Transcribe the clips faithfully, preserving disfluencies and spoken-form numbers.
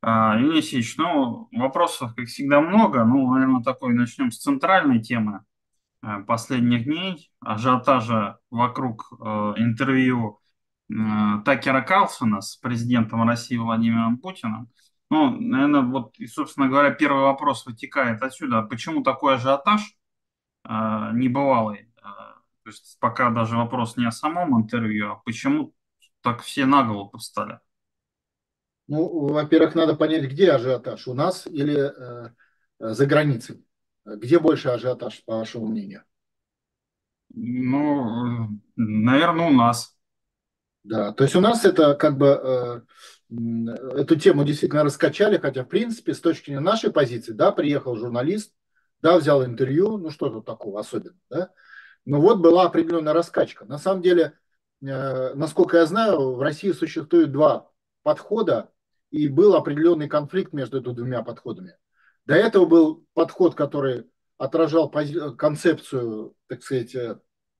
А, Евгений Алексеевич, ну, вопросов, как всегда, много. Ну, наверное, такой начнем с центральной темы э, последних дней. Ажиотажа вокруг э, интервью э, Такера Карлсона с президентом России Владимиром Путиным. Ну, наверное, вот, и, собственно говоря, первый вопрос вытекает отсюда. А почему такой ажиотаж э, небывалый? Э, то есть пока даже вопрос не о самом интервью, а почему так все на голову встали? Ну, во-первых, надо понять, где ажиотаж, у нас или э, э, за границей. Где больше ажиотаж, по вашему мнению? Ну, наверное, у нас. Да, то есть у нас это как бы э, м, эту тему действительно раскачали, хотя в принципе с точки зрения нашей позиции, да, приехал журналист, да, взял интервью, ну что тут такого особенного, да, но вот была определенная раскачка. На самом деле, э, насколько я знаю, в России существует два подхода, и был определенный конфликт между этими двумя подходами. До этого был подход, который отражал пози- концепцию, так сказать, э,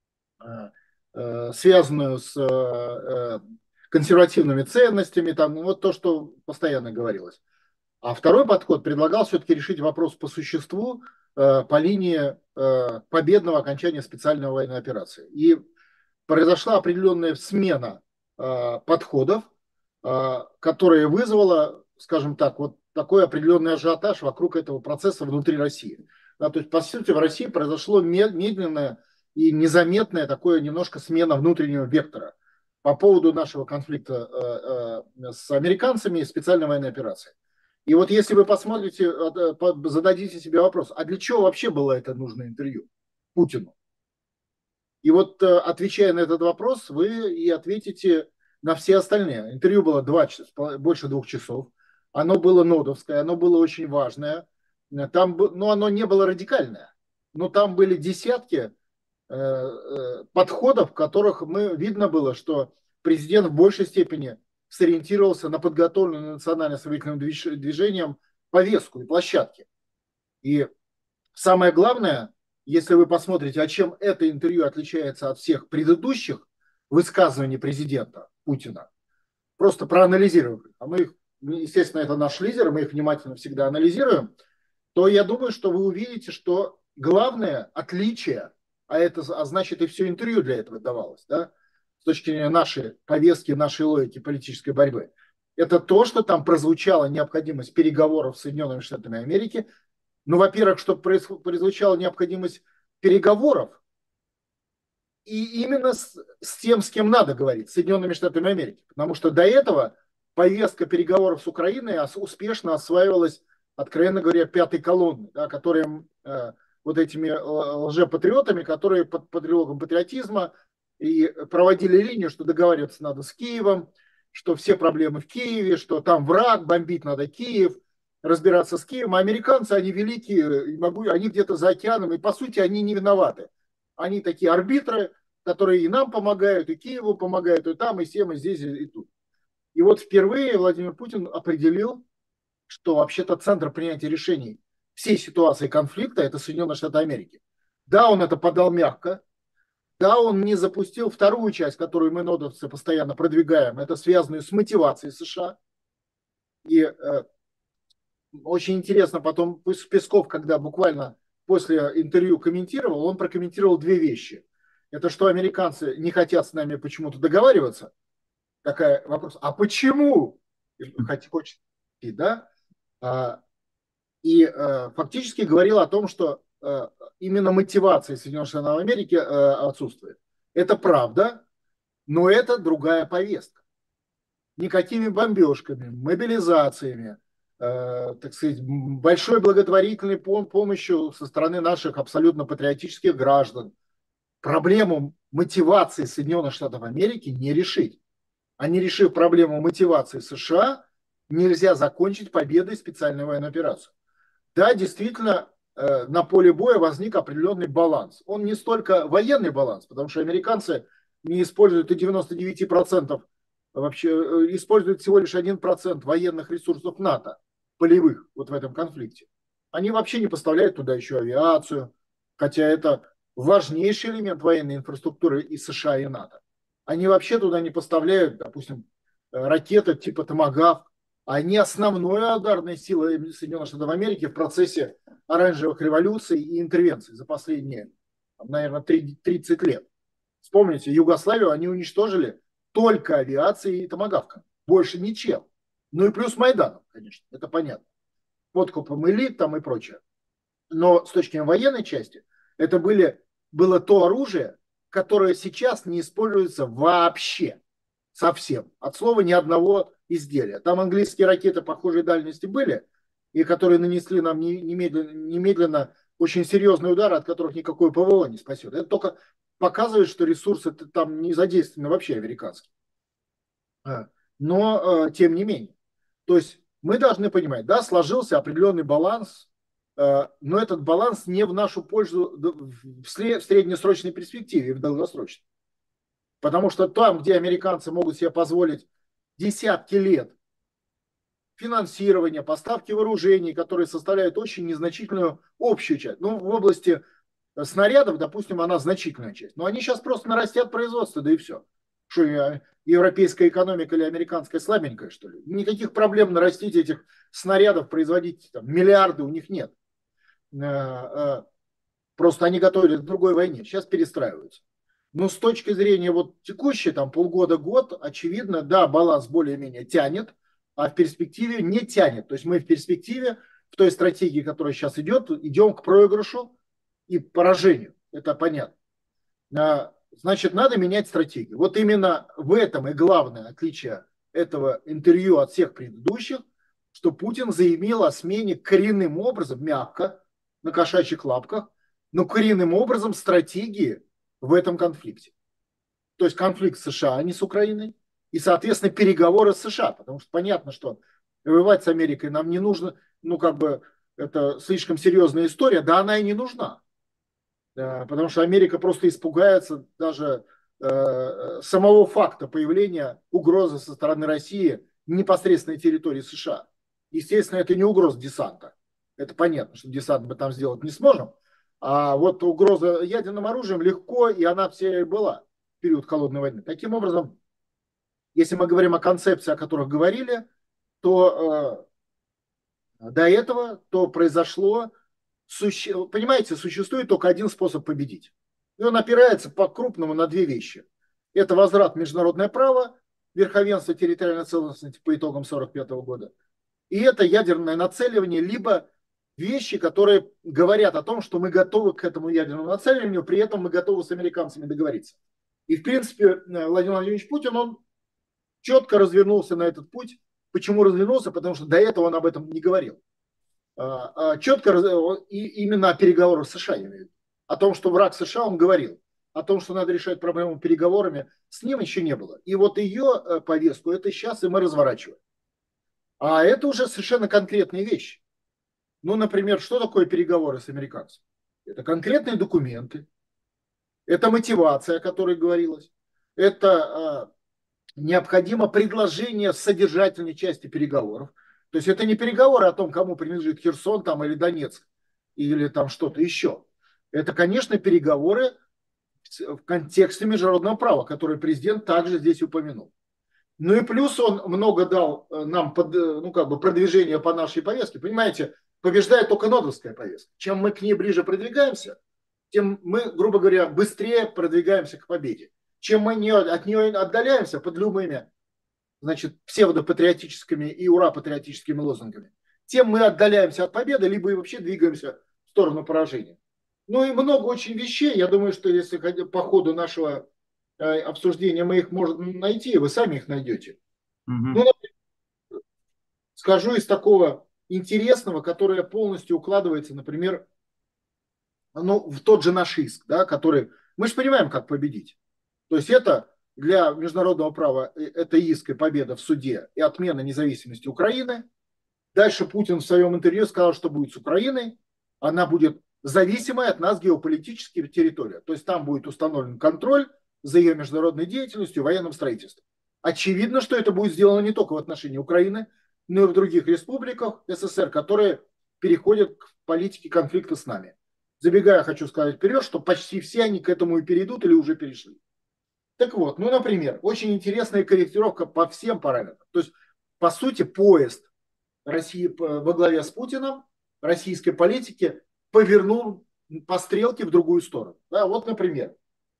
э, связанную с э, консервативными ценностями, там, ну, вот то, что постоянно говорилось. А второй подход предлагал все-таки решить вопрос по существу э, по линии э, победного окончания специальной военной операции. И произошла определенная смена э, подходов, э, которая вызвала, скажем так, вот такой определенный ажиотаж вокруг этого процесса внутри России. Да, то есть, по сути, в России произошло медленное и незаметное такое немножко смена внутреннего вектора по поводу нашего конфликта э, э, с американцами и специальной военной операции. И вот если вы посмотрите, э, зададите себе вопрос, а для чего вообще было это нужное интервью Путину? И вот, э, отвечая на этот вопрос, вы и ответите на все остальные. Интервью было два часа, больше двух часов. Оно было нодовское, оно было очень важное. Э, Там, ну, оно не было радикальное, но там были десятки э, э, подходов, в которых мы, видно было, что президент в большей степени сориентировался на подготовленную национально-освободительным движением повестку и площадки. И самое главное, если вы посмотрите, а чем это интервью отличается от всех предыдущих высказываний президента Путина, просто проанализировав, а мы их, естественно, это наш лидер, мы их внимательно всегда анализируем, то я думаю, что вы увидите, что главное отличие, а это а значит и все интервью для этого давалось, да, с точки зрения нашей повестки, нашей логики политической борьбы, это то, что там прозвучала необходимость переговоров с Соединенными Штатами Америки. Ну, во-первых, чтобы прозвучала необходимость переговоров, и именно с, с тем, с кем надо говорить, с Соединенными Штатами Америки. Потому что до этого повестка переговоров с Украиной успешно осваивалась, откровенно говоря, пятой колонной, да, которые э, вот этими э, лжепатриотами, которые под предлогом патриотизма и проводили линию, что договариваться надо с Киевом, что все проблемы в Киеве, что там враг, бомбить надо Киев, разбираться с Киевом. А американцы, они великие, могу, они где-то за океаном, и по сути они не виноваты. Они такие арбитры, которые и нам помогают, и Киеву помогают, и там, и всем, и здесь, и тут. И вот впервые Владимир Путин определил, что вообще-то центр принятия решений всей ситуации конфликта – это Соединенные Штаты Америки. Да, он это подал мягко, да, он не запустил вторую часть, которую мы, нодовцы, постоянно продвигаем, это связанную с мотивацией США. И э, очень интересно, потом Песков, когда буквально после интервью комментировал, он прокомментировал две вещи. Это что американцы не хотят с нами почему-то договариваться. Такая вопрос. А почему? Хоть хочет, да? А, и э, фактически говорил о том, что э, именно мотивация Соединенных Штатов Америки э, отсутствует. Это правда, но это другая повестка. Никакими бомбежками, мобилизациями, э, так сказать, большой благотворительной пом- помощью со стороны наших абсолютно патриотических граждан проблему мотивации Соединенных Штатов Америки не решить. А не решив проблему мотивации США, нельзя закончить победой специальной военной операции. Да, действительно, э, на поле боя возник определенный баланс. Он не столько военный баланс, потому что американцы не используют и девяносто девять процентов вообще, э, используют всего лишь один процент военных ресурсов НАТО, полевых, вот в этом конфликте. Они вообще не поставляют туда еще авиацию, хотя это важнейший элемент военной инфраструктуры и США, и НАТО. Они вообще туда не поставляют, допустим, э, ракеты типа «Томагавк», они основная ударная сила Соединенных Штатов Америки в процессе оранжевых революций и интервенций за последние, наверное, тридцать лет. Вспомните, Югославию они уничтожили только авиацией и томагавками, больше ничем. Ну и плюс Майданом, конечно, это понятно. Подкупом элит там и прочее. Но с точки зрения военной части, это были, было то оружие, которое сейчас не используется вообще. Совсем. От слова ни одного изделия. Там английские ракеты похожей дальности были, и которые нанесли нам немедленно, немедленно очень серьезный удар, от которых никакое ПВО не спасет. Это только показывает, что ресурсы там не задействованы вообще американские. Но тем не менее. То есть мы должны понимать, да, сложился определенный баланс, но этот баланс не в нашу пользу в среднесрочной перспективе, в долгосрочной. Потому что там, где американцы могут себе позволить десятки лет финансирования, поставки вооружений, которые составляют очень незначительную общую часть. Ну, в области снарядов, допустим, она значительная часть. Но они сейчас просто нарастят производство, да и все. Что, европейская экономика или американская слабенькая, что ли? Никаких проблем нарастить этих снарядов, производить там, миллиарды у них нет. Просто они готовились к другой войне. Сейчас перестраиваются. Но с точки зрения вот текущей, там полгода-год, очевидно, да, баланс более-менее тянет, а в перспективе не тянет. То есть мы в перспективе, в той стратегии, которая сейчас идет, идем к проигрышу и поражению. Это понятно. Значит, надо менять стратегию. Вот именно в этом и главное отличие этого интервью от всех предыдущих, что Путин заявил о смене коренным образом, мягко, на кошачьих лапках, но коренным образом стратегии в этом конфликте. То есть конфликт с США, а не с Украиной, и, соответственно, переговоры с США, потому что понятно, что воевать с Америкой нам не нужно, ну, как бы, это слишком серьезная история, да она и не нужна, потому что Америка просто испугается даже э, самого факта появления угрозы со стороны России непосредственной территории США. Естественно, это не угроза десанта, это понятно, что десант мы там сделать не сможем. А вот угроза ядерным оружием легко, и она все и была в период холодной войны. Таким образом, если мы говорим о концепции, о которых говорили, то э, до этого то произошло, суще... понимаете, существует только один способ победить. И он опирается по-крупному на две вещи. Это возврат в международное право, верховенство территориальной целостности по итогам сорок пятого года. И это ядерное нацеливание, либо вещи, которые говорят о том, что мы готовы к этому ядерному нацеливанию, при этом мы готовы с американцами договориться. И, в принципе, Владимир Владимирович Путин, он четко развернулся на этот путь. Почему развернулся? Потому что до этого он об этом не говорил. Четко, и именно о переговорах с США, я имею в виду. О том, что враг США, он говорил. О том, что надо решать проблему переговорами, с ним еще не было. И вот ее повестку, это сейчас и мы разворачиваем. А это уже совершенно конкретные вещи. Ну, например, что такое переговоры с американцами? Это конкретные документы, это мотивация, о которой говорилось, это э, необходимо предложение содержательной части переговоров. То есть это не переговоры о том, кому принадлежит Херсон там, или Донецк, или там что-то еще. Это, конечно, переговоры в контексте международного права, который президент также здесь упомянул. Ну и плюс он много дал нам под, ну, как бы продвижение по нашей повестке. Понимаете, побеждает только нодовская повестка. Чем мы к ней ближе продвигаемся, тем мы, грубо говоря, быстрее продвигаемся к победе. Чем мы не, от нее отдаляемся под любыми, значит, псевдопатриотическими и ура-патриотическими лозунгами, тем мы отдаляемся от победы, либо и вообще двигаемся в сторону поражения. Ну и много очень вещей. Я думаю, что если по ходу нашего обсуждения мы их можем найти, вы сами их найдете. Угу. Ну, например, скажу из такого интересного, которое полностью укладывается, например, ну, в тот же наш иск, да, который... Мы же понимаем, как победить. То есть это для международного права это иск и победа в суде и отмена независимости Украины. Дальше Путин в своем интервью сказал, что будет с Украиной. Она будет зависимой от нас геополитически территория. То есть там будет установлен контроль за ее международной деятельностью и военным строительством. Очевидно, что это будет сделано не только в отношении Украины, но и в других республиках СССР, которые переходят к политике конфликта с нами. Забегая, хочу сказать вперед, что почти все они к этому и перейдут или уже перешли. Так вот, ну, например, очень интересная корректировка по всем параметрам. То есть по сути, поезд России во главе с Путиным, российской политики, повернул по стрелке в другую сторону. Да, вот, например,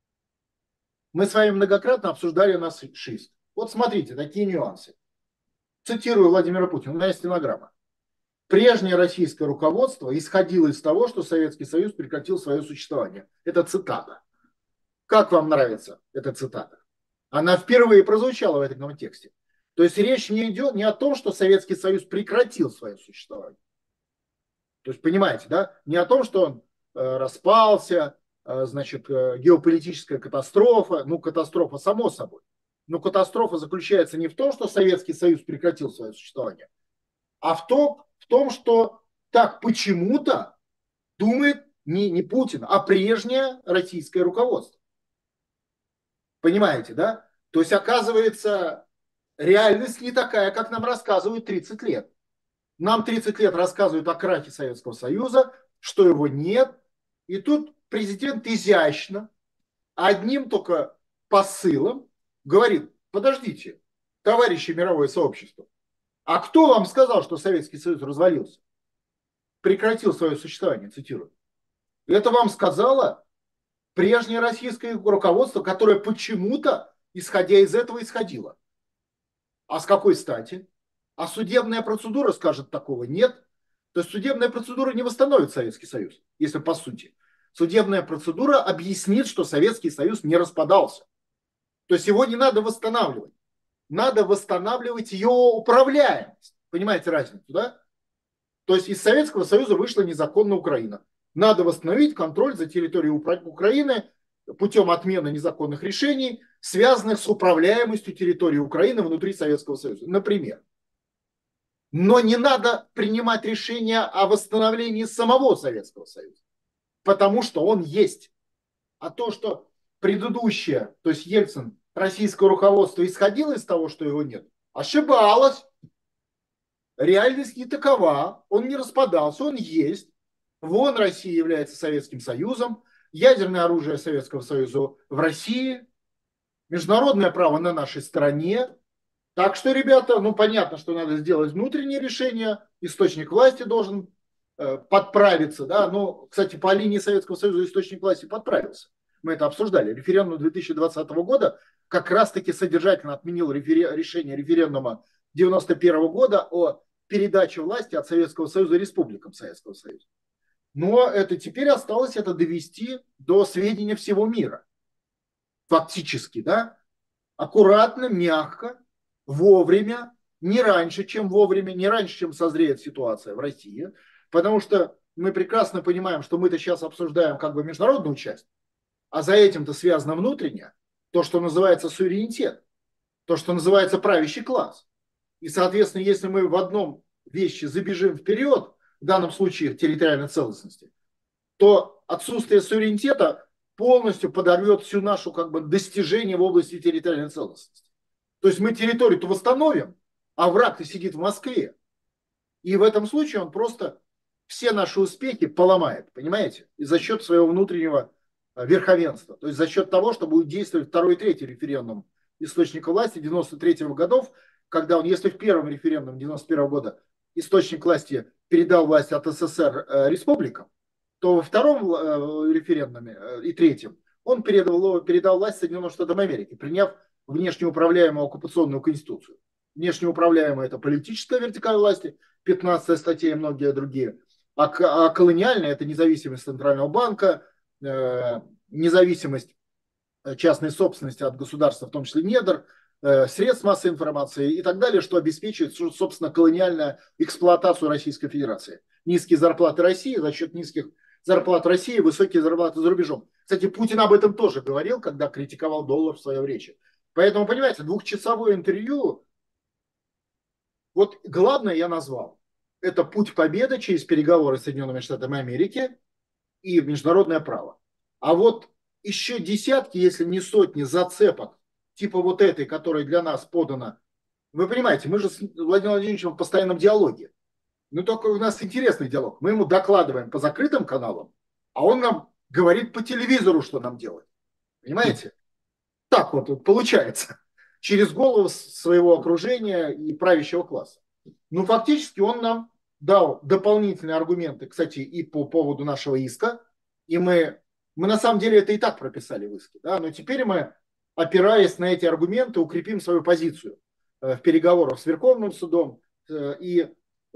мы с вами многократно обсуждали нас шесть. Вот смотрите, такие нюансы. Цитирую Владимира Путина, у меня есть стенограмма. Прежнее российское руководство исходило из того, что Советский Союз прекратил свое существование. Это цитата. Как вам нравится эта цитата? Она впервые прозвучала в этом тексте. То есть речь не идет не о том, что Советский Союз прекратил свое существование. То есть, понимаете, да? Не о том, что он э, распался, э, значит, э, геополитическая катастрофа. Ну, катастрофа само собой. Но катастрофа заключается не в том, что Советский Союз прекратил свое существование, а в том, в том что так почему-то думает не, не Путин, а прежнее российское руководство. Понимаете, да? То есть, оказывается, реальность не такая, как нам рассказывают тридцать лет. Нам тридцать лет рассказывают о крахе Советского Союза, что его нет. И тут президент изящно, одним только посылом говорит: подождите, товарищи мировое сообщество, а кто вам сказал, что Советский Союз развалился? Прекратил свое существование, цитирую. Это вам сказала прежнее российское руководство, которое почему-то, исходя из этого, исходило. А с какой стати? А судебная процедура скажет, такого нет. То есть судебная процедура не восстановит Советский Союз, если по сути. Судебная процедура объяснит, что Советский Союз не распадался. То есть его не надо восстанавливать. Надо восстанавливать ее управляемость. Понимаете разницу, да? То есть из Советского Союза вышла незаконно Украина. Надо восстановить контроль за территорией Украины путем отмены незаконных решений, связанных с управляемостью территории Украины внутри Советского Союза. Например. Но не надо принимать решения о восстановлении самого Советского Союза, потому что он есть. А то, что предыдущее, то есть Ельцин, российское руководство исходило из того, что его нет, ошибалось. Реальность не такова, он не распадался, он есть. Вон Россия является Советским Союзом, ядерное оружие Советского Союза в России, международное право на нашей стороне. Так что, ребята, ну понятно, что надо сделать внутреннее решение, источник власти должен э, подправиться, да, но, кстати, по линии Советского Союза источник власти подправился. Мы это обсуждали. Референдум две тысячи двадцатого года как раз-таки содержательно отменил рефер... решение референдума девяносто первого года о передаче власти от Советского Союза республикам Советского Союза. Но это теперь осталось это довести до сведения всего мира. Фактически, да, аккуратно, мягко, вовремя, не раньше, чем вовремя, не раньше, чем созреет ситуация в России. Потому что мы прекрасно понимаем, что мы-то сейчас обсуждаем как бы международную часть, а за этим-то связано внутреннее, то, что называется суверенитет, то, что называется правящий класс. И, соответственно, если мы в одном вещи забежим вперед, в данном случае территориальной целостности, то отсутствие суверенитета полностью подорвет всю нашу как бы достижение в области территориальной целостности. То есть мы территорию-то восстановим, а враг-то сидит в Москве. И в этом случае он просто все наши успехи поломает, понимаете? И за счет своего внутреннего верховенства. То есть за счет того, что будет действовать второй и третий референдум источника власти девяносто третьего годов, когда он, если в первом референдуме девяносто первого года источник власти передал власть от СССР э, республикам, то во втором э, референдуме э, и третьем он передал, передал власть Соединенным Штатам Америки, приняв внешнеуправляемую оккупационную конституцию. Внешнеуправляемая — это политическая вертикаль власти, пятнадцатая статья и многие другие. А, а колониальная — это независимость Центрального банка, э, независимость частной собственности от государства, в том числе недр, э, средств массовой информации и так далее, что обеспечивает, собственно, колониальную эксплуатацию Российской Федерации. Низкие зарплаты России за счет низких зарплат России, высокие зарплаты за рубежом. Кстати, Путин об этом тоже говорил, когда критиковал доллар в своей речи. Поэтому, понимаете, двухчасовое интервью, вот главное я назвал. Это путь победы через переговоры с Соединенными Штатами Америки и международное право. А вот еще десятки, если не сотни зацепок, типа вот этой, которая для нас подана. Вы понимаете, мы же с Владимиром Владимировичем в постоянном диалоге. Но только у нас интересный диалог. Мы ему докладываем по закрытым каналам, а он нам говорит по телевизору, что нам делать. Понимаете? Так вот, вот получается. через голову своего окружения и правящего класса. Ну, фактически он нам дал дополнительные аргументы, кстати, и по поводу нашего иска, и мы, мы на самом деле это и так прописали в иске, да, но теперь мы, опираясь на эти аргументы, укрепим свою позицию в переговорах с Верховным судом и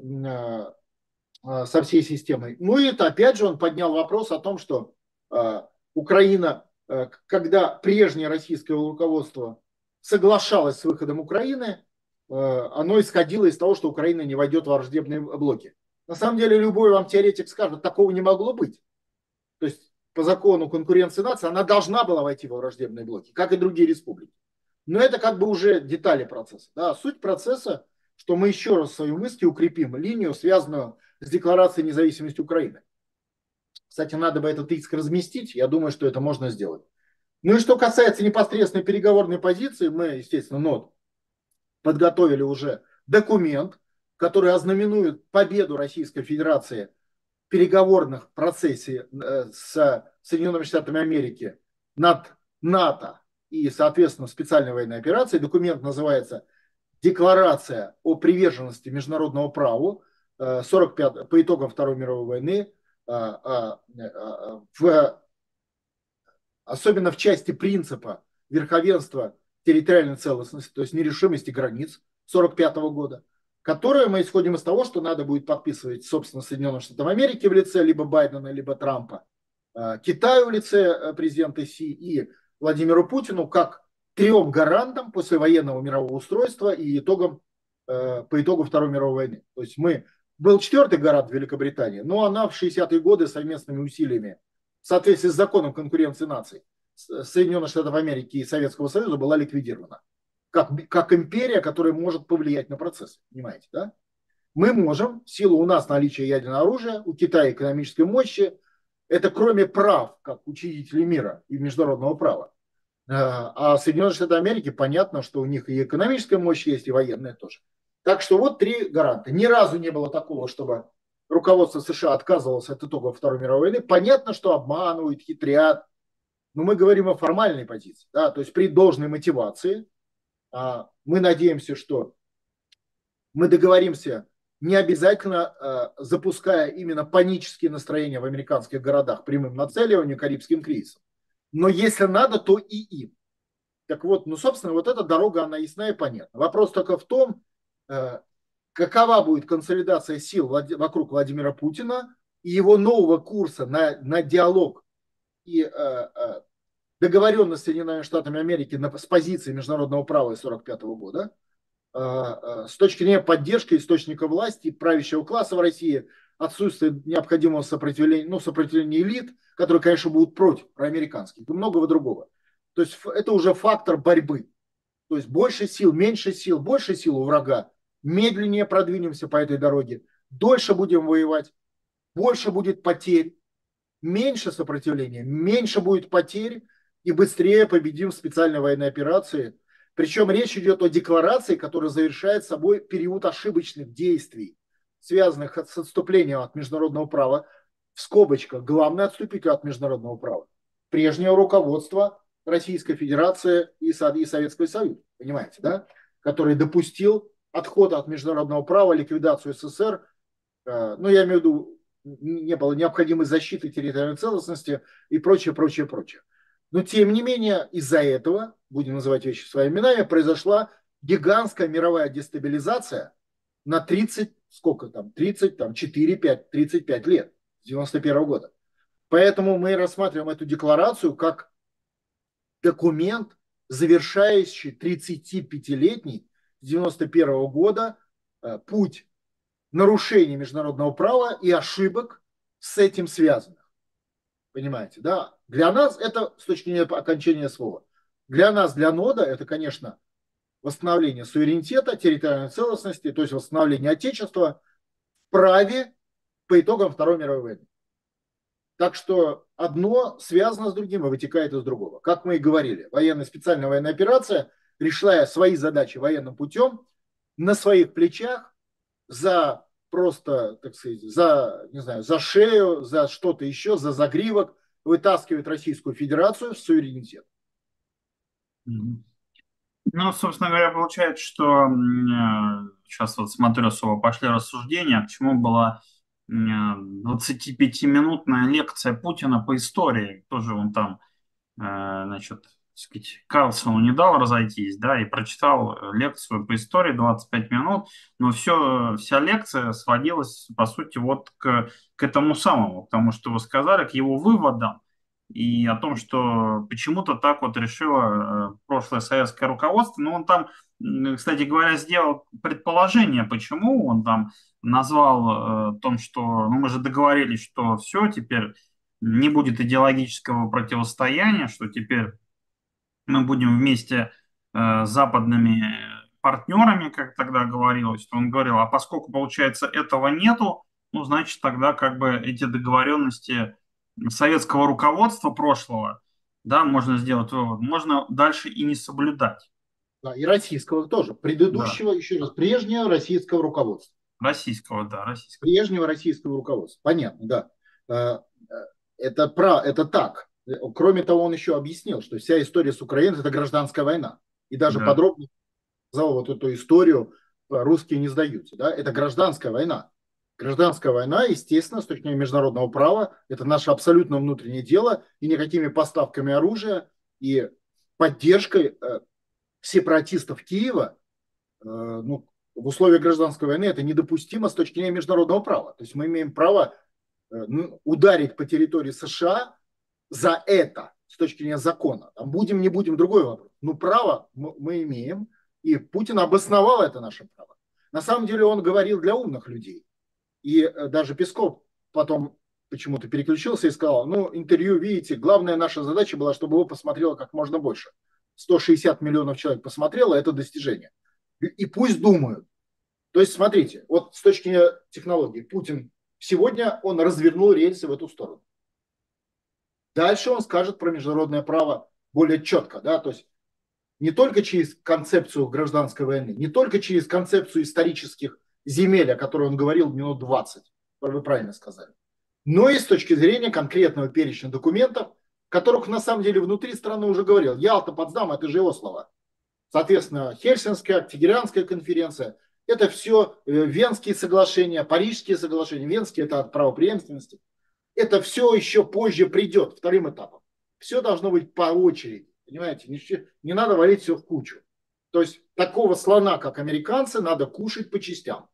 со всей системой. Ну и это, опять же, он поднял вопрос о том, что Украина, когда прежнее российское руководство соглашалось с выходом Украины, оно исходило из того, что Украина не войдет в враждебные блоки. На самом деле любой вам теоретик скажет, такого не могло быть. То есть по закону конкуренции наций она должна была войти во враждебные блоки, как и другие республики. Но это как бы уже детали процесса. Да. Суть процесса, что мы еще раз в своем иске укрепим линию, связанную с Декларацией независимости Украины. Кстати, надо бы этот иск разместить, я думаю, что это можно сделать. Ну и что касается непосредственной переговорной позиции, мы, естественно, НОТ подготовили уже документ, который ознаменует победу Российской Федерации в переговорных процессе с Соединенными Штатами Америки над НАТО и, соответственно, специальной военной операцией. Документ называется «Декларация о приверженности международному праву сорок пять, по итогам Второй мировой войны», в, особенно в части принципа верховенства территориальной целостности, то есть нерешимости границ сорок пятого года, которое мы исходим из того, что надо будет подписывать, собственно, Соединенным Штатам Америки в лице либо Байдена, либо Трампа, Китаю в лице президента Си и Владимиру Путину как трем гарантам послевоенного мирового устройства и итогам, по итогу Второй мировой войны. То есть мы, был четвертый гарант Великобритании, но она в шестидесятые годы совместными усилиями в соответствии с законом конкуренции наций Соединенных Штатов Америки и Советского Союза была ликвидирована. Как, как империя, которая может повлиять на процесс. Понимаете, да? Мы можем, в силу у нас наличия ядерного оружия, у Китая экономической мощи, это кроме прав, как учредители мира и международного права. А Соединенные Штаты Америки, понятно, что у них и экономическая мощь есть, и военная тоже. Так что вот три гаранта. Ни разу не было такого, чтобы руководство США отказывалось от итогов Второй мировой войны. Понятно, что обманывают, хитрят. Но мы говорим о формальной позиции. Да? То есть при должной мотивации мы надеемся, что мы договоримся, не обязательно запуская именно панические настроения в американских городах прямым нацеливанием Карибским кризисом. Но если надо, то и им. Так вот, ну, собственно, вот эта дорога, она ясна и понятна. Вопрос только в том, какова будет консолидация сил вокруг Владимира Путина и его нового курса на, на диалог и договоренность с Соединенными Штатами Америки на, с позиции международного права сорок пятого года, с точки зрения поддержки источника власти, правящего класса в России, отсутствие необходимого сопротивления, ну, сопротивления элит, которые, конечно, будут против проамериканских, и многого другого. То есть это уже фактор борьбы. То есть больше сил, меньше сил, больше сил у врага, медленнее продвинемся по этой дороге, дольше будем воевать, больше будет потерь, меньше сопротивления, меньше будет потерь, и быстрее победим в специальной военной операции. Причем речь идет о декларации, которая завершает собой период ошибочных действий, связанных с отступлением от международного права. В скобочках, главное отступитель от международного права. Прежнее руководство Российской Федерации и Советского Союза, понимаете, да? Который допустил отход от международного права, ликвидацию СССР. Ну, я имею в виду, не было необходимой защиты территориальной целостности и прочее, прочее, прочее. Но, тем не менее, из-за этого, будем называть вещи своими именами, произошла гигантская мировая дестабилизация на тридцать, сколько там, тридцать, там, четыре, пять, тридцать пять лет, с девяносто первого года. Поэтому мы рассматриваем эту декларацию как документ, завершающий тридцатипятилетний с девяносто первого года путь нарушений международного права и ошибок с этим связанных. Понимаете, да? Для нас это с точки зрения окончания слова. Для нас, для нода, это, конечно, восстановление суверенитета, территориальной целостности, то есть восстановление Отечества в праве по итогам Второй мировой войны. Так что одно связано с другим и вытекает из другого. Как мы и говорили, военная специальная военная операция, решая свои задачи военным путем, на своих плечах за просто, так сказать, за, не знаю, за шею, за что-то еще, за загривок вытаскивает Российскую Федерацию в суверенитет. Ну, собственно говоря, получается, что сейчас вот смотрю, особо пошли рассуждения, к чему была м, двадцатипятиминутная лекция Путина по истории. Тоже он там, э, значит, так сказать, Карлсону не дал разойтись, да, и прочитал э, лекцию по истории двадцать пять минут, но все, вся лекция сводилась, по сути, вот к, к этому самому, к тому, что вы сказали, к его выводам, и о том, что почему-то так вот решило э, прошлое советское руководство. Ну, он там, м, кстати говоря, сделал предположение, почему он там назвал э, о том, что, ну, мы же договорились, что все, теперь не будет идеологического противостояния, что теперь мы будем вместе э, с западными партнерами, как тогда говорилось, то он говорил, а поскольку, получается, этого нету, ну, значит, тогда как бы эти договоренности советского руководства прошлого, да, можно сделать вывод, можно дальше и не соблюдать. Да, и российского тоже, Да, предыдущего, еще раз, прежнего российского руководства. российского, да, российского. Прежнего российского руководства. Понятно, да. Э, э, Это, про, это так. Кроме того, он еще объяснил, что вся история с Украиной – это гражданская война. И даже Да, подробно сказал вот эту историю «русские не сдаются». Да? Это гражданская война. Гражданская война, естественно, с точки зрения международного права, это наше абсолютно внутреннее дело, и никакими поставками оружия и поддержкой э, сепаратистов Киева э, ну, в условиях гражданской войны это недопустимо с точки зрения международного права. То есть мы имеем право э, ну, ударить по территории США за это с точки зрения закона. Там будем, не будем, другой вопрос. Но право мы, мы имеем, и Путин обосновал это наше право. На самом деле он говорил для умных людей. И э, даже Песков потом почему-то переключился и сказал, ну, интервью, видите, главная наша задача была, чтобы его посмотрело как можно больше. сто шестьдесят миллионов человек посмотрело, это достижение. И, и пусть думают. То есть, смотрите, вот с точки зрения технологий, Путин сегодня он развернул рельсы в эту сторону. Дальше он скажет про международное право более четко, да, то есть не только через концепцию гражданской войны, не только через концепцию исторических земель, о которой он говорил минут двадцать, вы правильно сказали, но и с точки зрения конкретного перечня документов, которых на самом деле внутри страны уже говорил. Ялта, Потсдам, это же его слова. Соответственно, Хельсинская, Тегеранская конференция, это все Венские соглашения, Парижские соглашения. Венские – это от правопреемственности. Это все еще позже придет, вторым этапом. Все должно быть по очереди. Понимаете, не, не надо валить все в кучу. То есть такого слона, как американцы, надо кушать по частям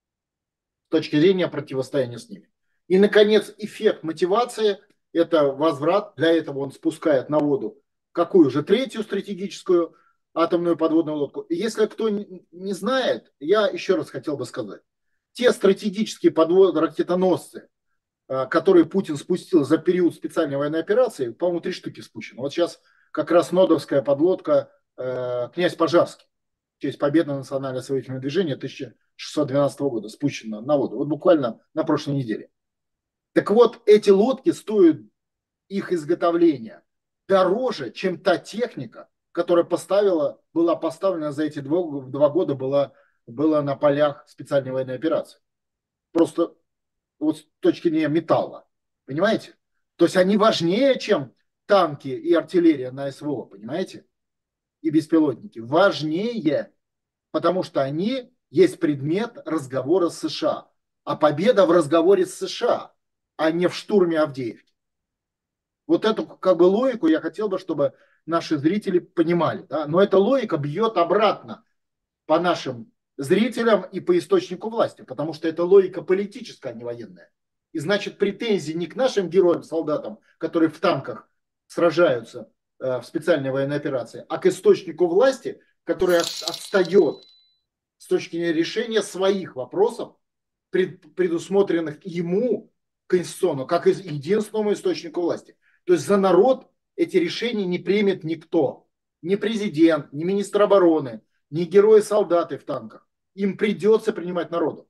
с точки зрения противостояния с ними. И, наконец, эффект мотивации – это возврат. Для этого он спускает на воду какую же третью стратегическую атомную подводную лодку. И если кто не знает, я еще раз хотел бы сказать. Те стратегические подводные ракетоносцы, которые Путин спустил за период специальной военной операции, по-моему, три штуки спущено. Вот сейчас как раз нодовская подлодка э, «Князь Пожарский» в честь победы национального освободительного движения тысяча шестьсот двенадцатого года спущена на воду. Вот буквально на прошлой неделе. Так вот, эти лодки стоят, их изготовления дороже, чем та техника, которая поставила, была поставлена за эти два, два года, была, была на полях специальной военной операции. Просто вот с точки зрения металла. Понимаете? То есть они важнее, чем танки и артиллерия на СВО, понимаете? И беспилотники. Важнее, потому что они есть предмет разговора с США. А победа в разговоре с США, а не в штурме Авдеевки. Вот эту как бы логику я хотел бы, чтобы наши зрители понимали. Да? Но эта логика бьет обратно по нашим зрителям и по источнику власти, потому что это логика политическая, а не военная. И значит претензии не к нашим героям, солдатам, которые в танках сражаются э, в специальной военной операции, а к источнику власти, который отстает с точки зрения решения своих вопросов, пред, предусмотренных ему конституционно, как единственному источнику власти. То есть за народ эти решения не примет никто. Ни президент, ни министр обороны, ни герои-солдаты в танках. Им придется принимать народу.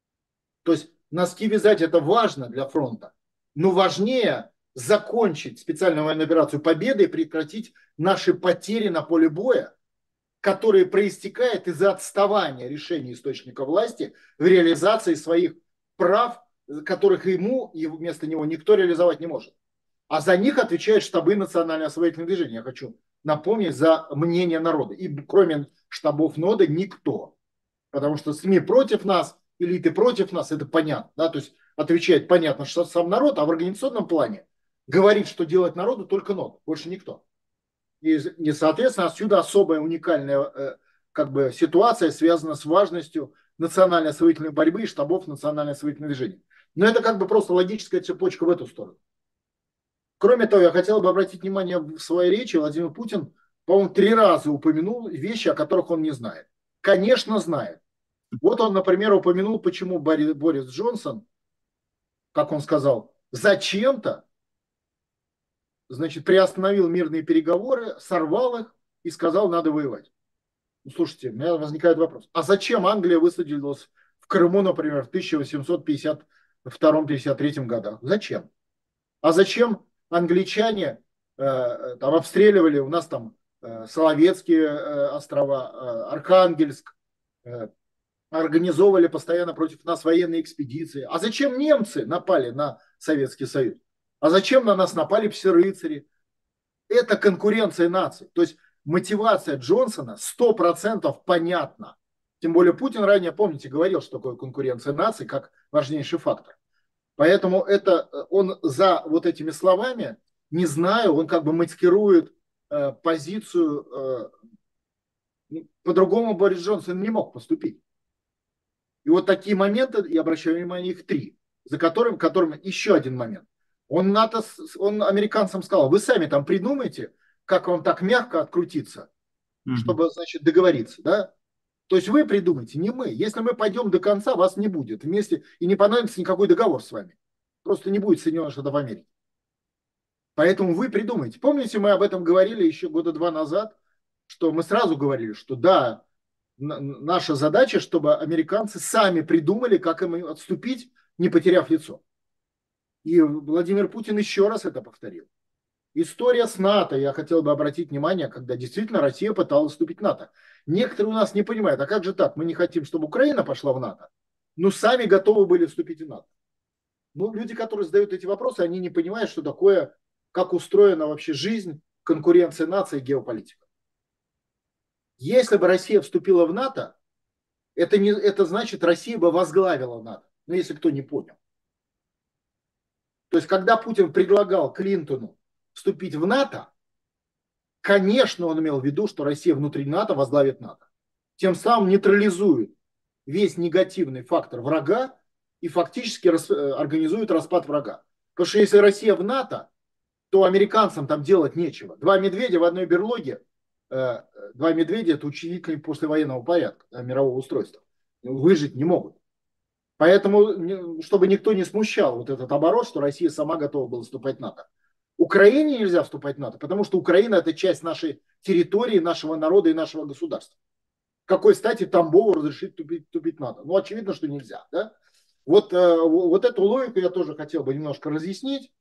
То есть носки вязать это важно для фронта. Но важнее закончить специальную военную операцию победы и прекратить наши потери на поле боя, которые проистекают из-за отставания решений источника власти в реализации своих прав, которых ему и вместо него никто реализовать не может. А за них отвечают штабы национального освободительного движения. Я хочу напомнить за мнение народа. И кроме штабов ноды никто. Потому что СМИ против нас, элиты против нас, это понятно. Да? То есть отвечает понятно, что сам народ, а в организационном плане говорит, что делать народу только нода, больше никто. И, и соответственно, отсюда особая уникальная э, как бы, ситуация связана с важностью национальной освоительной борьбы и штабов национальной освоительной движения. Но это как бы просто логическая цепочка в эту сторону. Кроме того, я хотел бы обратить внимание в своей речи, Владимир Путин, по-моему, три раза упомянул вещи, о которых он не знает. Конечно, знает. Вот он, например, упомянул, почему Борис Джонсон, как он сказал, зачем-то, значит, приостановил мирные переговоры, сорвал их и сказал, надо воевать. Ну, слушайте, у меня возникает вопрос. А зачем Англия высадилась в Крыму, например, в тысяча восемьсот пятьдесят втором — пятьдесят третьем годах? Зачем? А зачем англичане э, там обстреливали у нас там э, Соловецкие э, острова, э, Архангельск, э, организовывали постоянно против нас военные экспедиции? А зачем немцы напали на Советский Союз? А зачем на нас напали пси-рыцари? Это конкуренция наций. То есть мотивация Джонсона сто процентов понятна. Тем более Путин ранее, помните, говорил, что такое конкуренция наций как важнейший фактор. Поэтому это он за вот этими словами, не знаю, он как бы маскирует э, позицию, э, по-другому Борис Джонсон не мог поступить. И вот такие моменты, я обращаю внимание, их три, за которым, которым еще один момент. Он, НАТО, он американцам сказал, вы сами там придумайте, как вам так мягко открутиться, чтобы, значит, договориться, да? То есть вы придумайте, не мы. Если мы пойдем до конца, вас не будет вместе, и не понадобится никакой договор с вами. Просто не будет Соединенных Штатов Америки. Поэтому вы придумайте. Помните, мы об этом говорили еще года два назад, что мы сразу говорили, что да, наша задача, чтобы американцы сами придумали, как им отступить, не потеряв лицо. И Владимир Путин еще раз это повторил. История с НАТО, я хотел бы обратить внимание, когда действительно Россия пыталась вступить в НАТО. Некоторые у нас не понимают, а как же так? Мы не хотим, чтобы Украина пошла в НАТО, но сами готовы были вступить в НАТО. Ну, люди, которые задают эти вопросы, они не понимают, что такое, как устроена вообще жизнь, конкуренция наций и геополитика. Если бы Россия вступила в НАТО, это, не, это значит, Россия бы возглавила НАТО. Ну, если кто не понял. То есть, когда Путин предлагал Клинтону вступить в НАТО, конечно, он имел в виду, что Россия внутри НАТО возглавит НАТО. Тем самым нейтрализует весь негативный фактор врага и фактически рас, организует распад врага. Потому что если Россия в НАТО, то американцам там делать нечего. Два медведя в одной берлоге, э, два медведя — это учредители послевоенного порядка, да, мирового устройства. Выжить не могут. Поэтому, чтобы никто не смущал вот этот оборот, что Россия сама готова была вступать в НАТО. Украине нельзя вступать в НАТО, потому что Украина — это часть нашей территории, нашего народа и нашего государства. Какой стати Тамбову разрешить вступить, вступить в НАТО? Ну, очевидно, что нельзя. Да? Вот, э, вот эту логику я тоже хотел бы немножко разъяснить.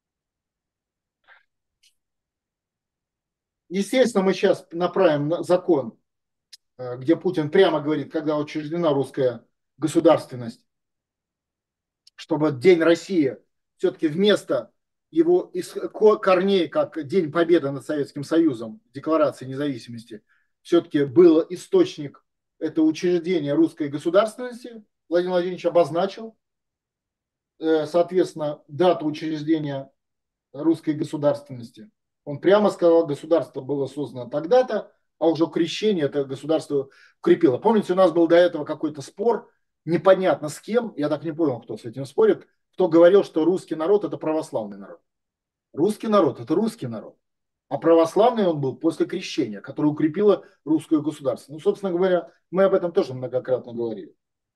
Естественно, мы сейчас направим закон, э, где Путин прямо говорит, когда учреждена русская государственность, чтобы День России все-таки вместо его корней, как День Победы над Советским Союзом, Декларации независимости, все-таки был источник, это учреждение русской государственности. Владимир Владимирович обозначил, соответственно, дату учреждения русской государственности. Он прямо сказал, государство было создано тогда-то, а уже крещение это государство укрепило. Помните, у нас был до этого какой-то спор, непонятно с кем, я так не понял, кто с этим спорит, кто говорил, что русский народ — это православный народ. Русский народ — это русский народ. А православный он был после крещения, которое укрепило русское государство. Ну, собственно говоря, мы об этом тоже многократно говорили.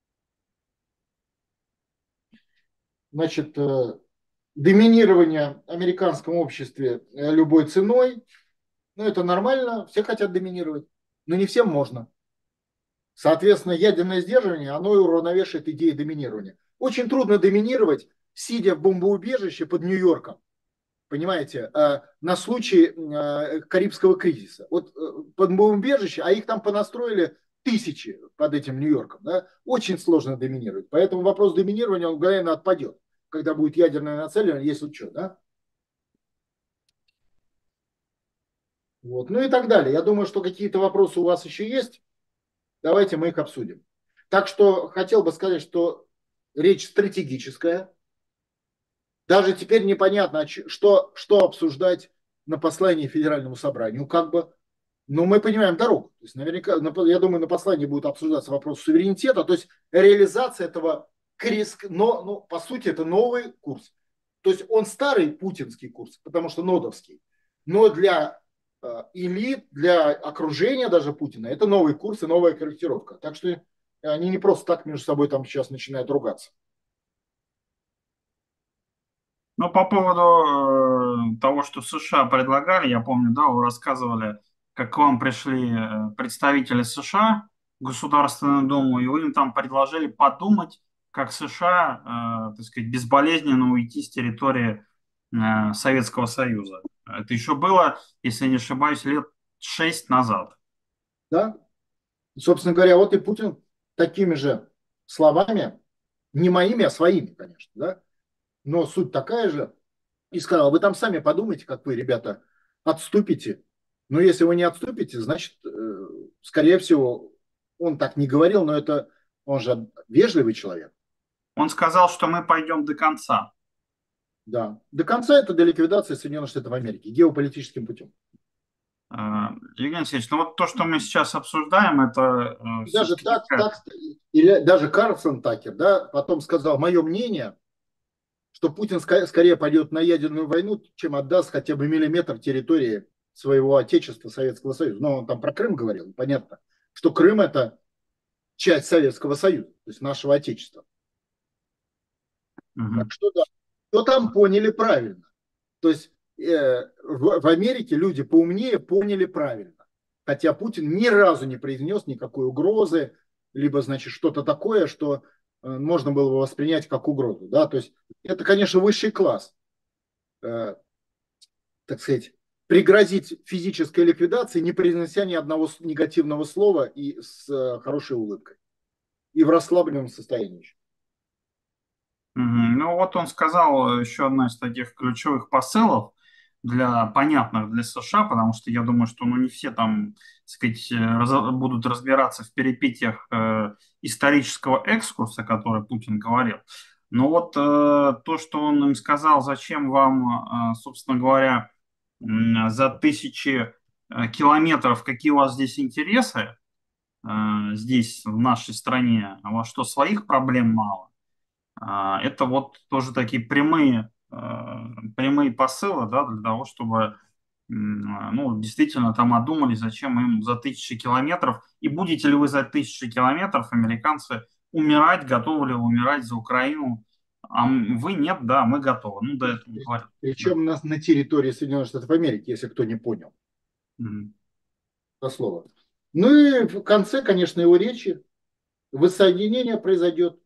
Значит, доминирование в американском обществе любой ценой, ну, это нормально, все хотят доминировать, но не всем можно. Соответственно, ядерное сдерживание, оно и уравновешивает идеи доминирования. Очень трудно доминировать, сидя в бомбоубежище под Нью-Йорком, понимаете, на случай Карибского кризиса. Вот под бомбоубежище, а их там понастроили тысячи под этим Нью-Йорком, да, очень сложно доминировать. Поэтому вопрос доминирования, он мгновенно отпадет, когда будет ядерное нацеливание, если что, да. Вот. Ну и так далее. Я думаю, что какие-то вопросы у вас еще есть. Давайте мы их обсудим. Так что хотел бы сказать, что речь стратегическая. Даже теперь непонятно, что, что обсуждать на послании Федеральному собранию. Как бы, но мы понимаем дорогу. То есть наверняка, я думаю, на послании будет обсуждаться вопрос суверенитета, то есть реализация этого крест, но, ну, по сути, это новый курс. То есть он старый путинский курс, потому что нодовский. Но для э, элит, для окружения даже Путина, это новый курс и новая корректировка. Так что они не просто так между собой там сейчас начинают ругаться. Ну, по поводу э, того, что США предлагали, я помню, да, вы рассказывали, как к вам пришли э, представители США в Государственную Думу, и вы им там предложили подумать, как США, э, так сказать, безболезненно уйти с территории э, Советского Союза. Это еще было, если не ошибаюсь, лет шесть назад. Да? Собственно говоря, вот и Путин такими же словами, не моими, а своими, конечно, да, но суть такая же, и сказал, вы там сами подумайте, как вы, ребята, отступите. Но если вы не отступите, значит, э, скорее всего, он так не говорил, но это он же вежливый человек. Он сказал, что мы пойдем до конца. Да. До конца это до ликвидации Соединенных Штатов Америки геополитическим путем. Э, Евгений Алексеевич, ну вот то, что мы сейчас обсуждаем, это э, Даже все-таки так, такая. так, или даже Карлсон Такер, да, потом сказал, мое мнение, что Путин скорее пойдет на ядерную войну, чем отдаст хотя бы миллиметр территории своего отечества, Советского Союза. Но он там про Крым говорил, понятно, что Крым это часть Советского Союза, то есть нашего отечества. Так Мгм. что да, что там поняли правильно. То есть э, в, в Америке люди поумнее поняли правильно. Хотя Путин ни разу не произнес никакой угрозы, либо, значит, что-то такое, что э, можно было бы воспринять как угрозу. Да? То есть это, конечно, высший класс. Э, так сказать, пригрозить физической ликвидацией, не произнося ни одного негативного слова и с э, хорошей улыбкой. И в расслабленном состоянии. Мгм. Ну вот он сказал э, еще одно из таких ключевых посылов для понятных для США, потому что я думаю, что ну не все там, так сказать, э, раз- будут разбираться в перипетиях э, исторического экскурса, который Путин говорил. Но вот э, то, что он им сказал, зачем вам, э, собственно говоря, м, за тысячи э, километров, какие у вас здесь интересы, э, здесь, в нашей стране, а у вас что, своих проблем мало? А, Это вот тоже такие прямые, э, прямые посылы, да, для того, чтобы м, а, ну, действительно там одумали, зачем им за тысячи километров, и будете ли вы за тысячи километров, американцы, умирать, готовы ли вы умирать за Украину, а м- вы нет, да, мы готовы. Ну, до этого говорят. Да. Причем на, на территории Соединенных Штатов Америки, если кто не понял Мгм. это слово. Ну и в конце, конечно, его речи воссоединение произойдет.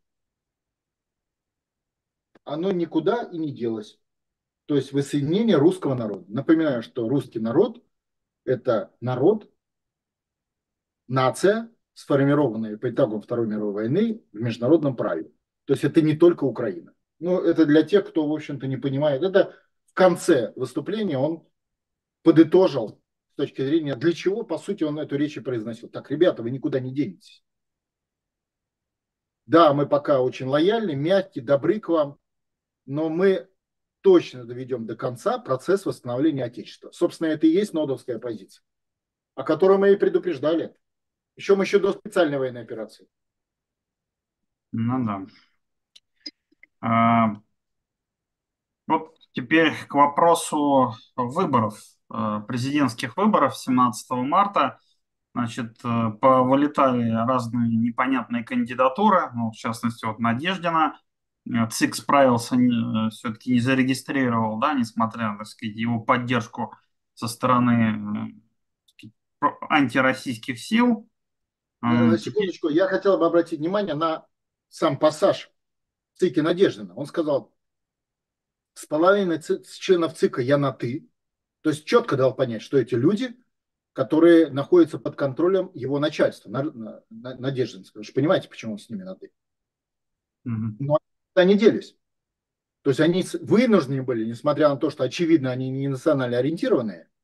Оно никуда и не делось. То есть воссоединение русского народа. Напоминаю, что русский народ – это народ, нация, сформированная по итогам Второй мировой войны в международном праве. То есть это не только Украина. Ну, это для тех, кто, в общем-то, не понимает. Это в конце выступления он подытожил с точки зрения, для чего, по сути, он эту речь и произносил. Так, ребята, вы никуда не денетесь. Да, мы пока очень лояльны, мягкие, добры к вам, но мы точно доведем до конца процесс восстановления Отечества. Собственно, это и есть нодовская позиция, о которой мы и предупреждали. Причем еще до специальной военной операции. Ну да. А, вот теперь к вопросу выборов, э, президентских выборов семнадцатого марта. Значит, э, повылетали разные непонятные кандидатуры, ну, в частности, вот Надеждина. Э, ЦИК справился, все-таки не зарегистрировал, да, несмотря, так сказать, его поддержку со стороны э, так сказать, про- антироссийских сил. Э, М, Теперь, Секундочку, я хотел бы обратить внимание на сам пассаж ЦИКа Надеждина. Он сказал, с половиной ци- с членов ЦИКа я на «ты». То есть четко дал понять, что эти люди, которые находятся под контролем его начальства, на, на, на, Надеждинского. Вы же понимаете, почему он с ними на «ты». мгм, Но они делись. То есть они вынуждены были, несмотря на то, что очевидно они не национально ориентированные,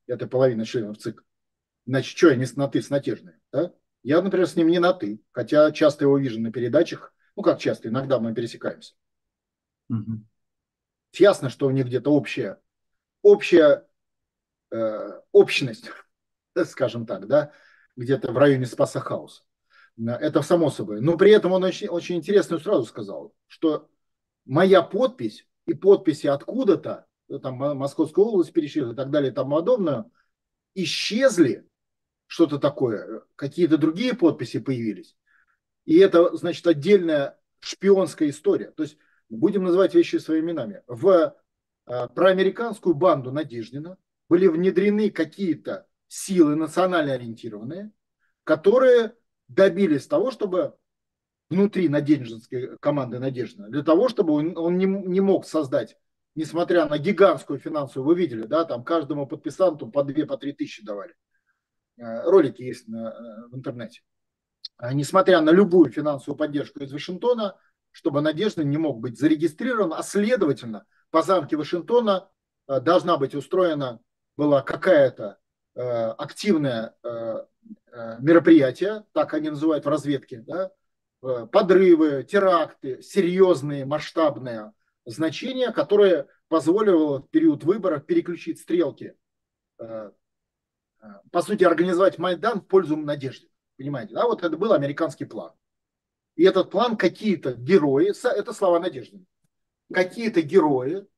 этой половины членов ЦИК. Значит, что я не на «ты» с Натежной? Да? Я, например, с ним не на «ты», хотя часто его вижу на передачах. Ну, как часто, иногда мы пересекаемся. Мгм. Ясно, что у них где-то общая, общая э, общность, скажем так, да, где-то в районе Спаса Хауса. Это само собой. Но при этом он очень, очень интересно сразу сказал, что моя подпись и подписи откуда-то, там Московская область перечислила и так далее и тому подобное, исчезли, что-то такое, какие-то другие подписи появились. И это, значит, отдельная шпионская история. То есть будем называть вещи своими именами. В э, проамериканскую банду Надеждина были внедрены какие-то силы национально ориентированные, которые добились того, чтобы внутри Надеждинской команды Надеждина, для того, чтобы он, он не, не мог создать, несмотря на гигантскую финансовую, вы видели, да, там каждому подписанту по две, по три тысячи давали. Ролики есть на, в интернете. Несмотря на любую финансовую поддержку из Вашингтона, чтобы Надеждин не мог быть зарегистрирован, а следовательно, по замке Вашингтона должна быть устроена была какая-то э, активное э, мероприятие, так они называют в разведке, да, подрывы, теракты, серьезные, масштабные значения, которые позволило в период выборов переключить стрелки, э, по сути, организовать Майдан в пользу Надежды. Понимаете, да, вот это был американский план. И этот план какие-то герои, это слова Надежды, какие-то герои,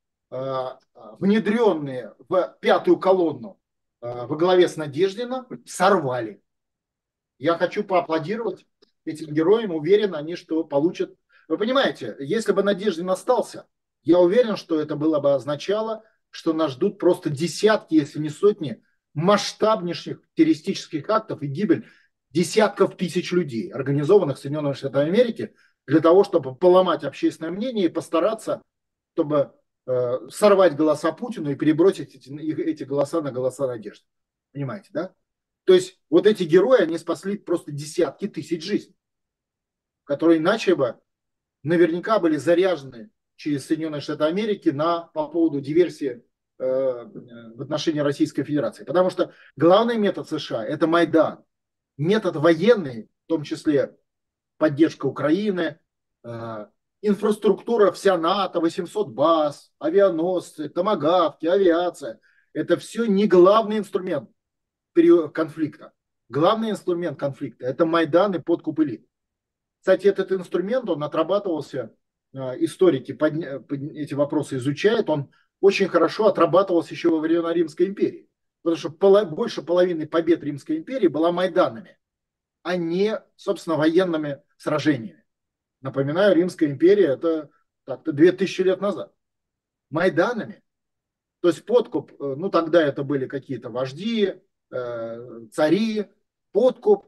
внедренные в пятую колонну во главе с Надеждином, сорвали. Я хочу поаплодировать этим героям, уверен, они что получат. Вы понимаете, если бы Надеждин остался, я уверен, что это было бы означало, что нас ждут просто десятки, если не сотни, масштабнейших террористических актов и гибель десятков тысяч людей, организованных в Соединенных Штатах Америки, для того, чтобы поломать общественное мнение и постараться, чтобы э, сорвать голоса Путину и перебросить эти, эти голоса на голоса Надежды. Понимаете, да? То есть вот эти герои, они спасли просто десятки тысяч жизней, которые иначе бы наверняка были заряжены через Соединенные Штаты Америки на, по поводу диверсии э, в отношении Российской Федерации. Потому что главный метод США – это Майдан. Метод военный, в том числе поддержка Украины, э, инфраструктура вся НАТО, восемьсот баз, авианосцы, томагавки, авиация – это все не главный инструмент период конфликта. Главный инструмент конфликта – это Майдан и подкуп элит. Кстати, этот инструмент, он отрабатывался, историки под, под эти вопросы изучают, он очень хорошо отрабатывался еще во времена Римской империи. Потому что поло, больше половины побед Римской империи была Майданами, а не, собственно, военными сражениями. Напоминаю, Римская империя – это так-то две тысячи лет назад. Майданами. То есть подкуп, ну тогда это были какие-то вожди, цари, подкуп,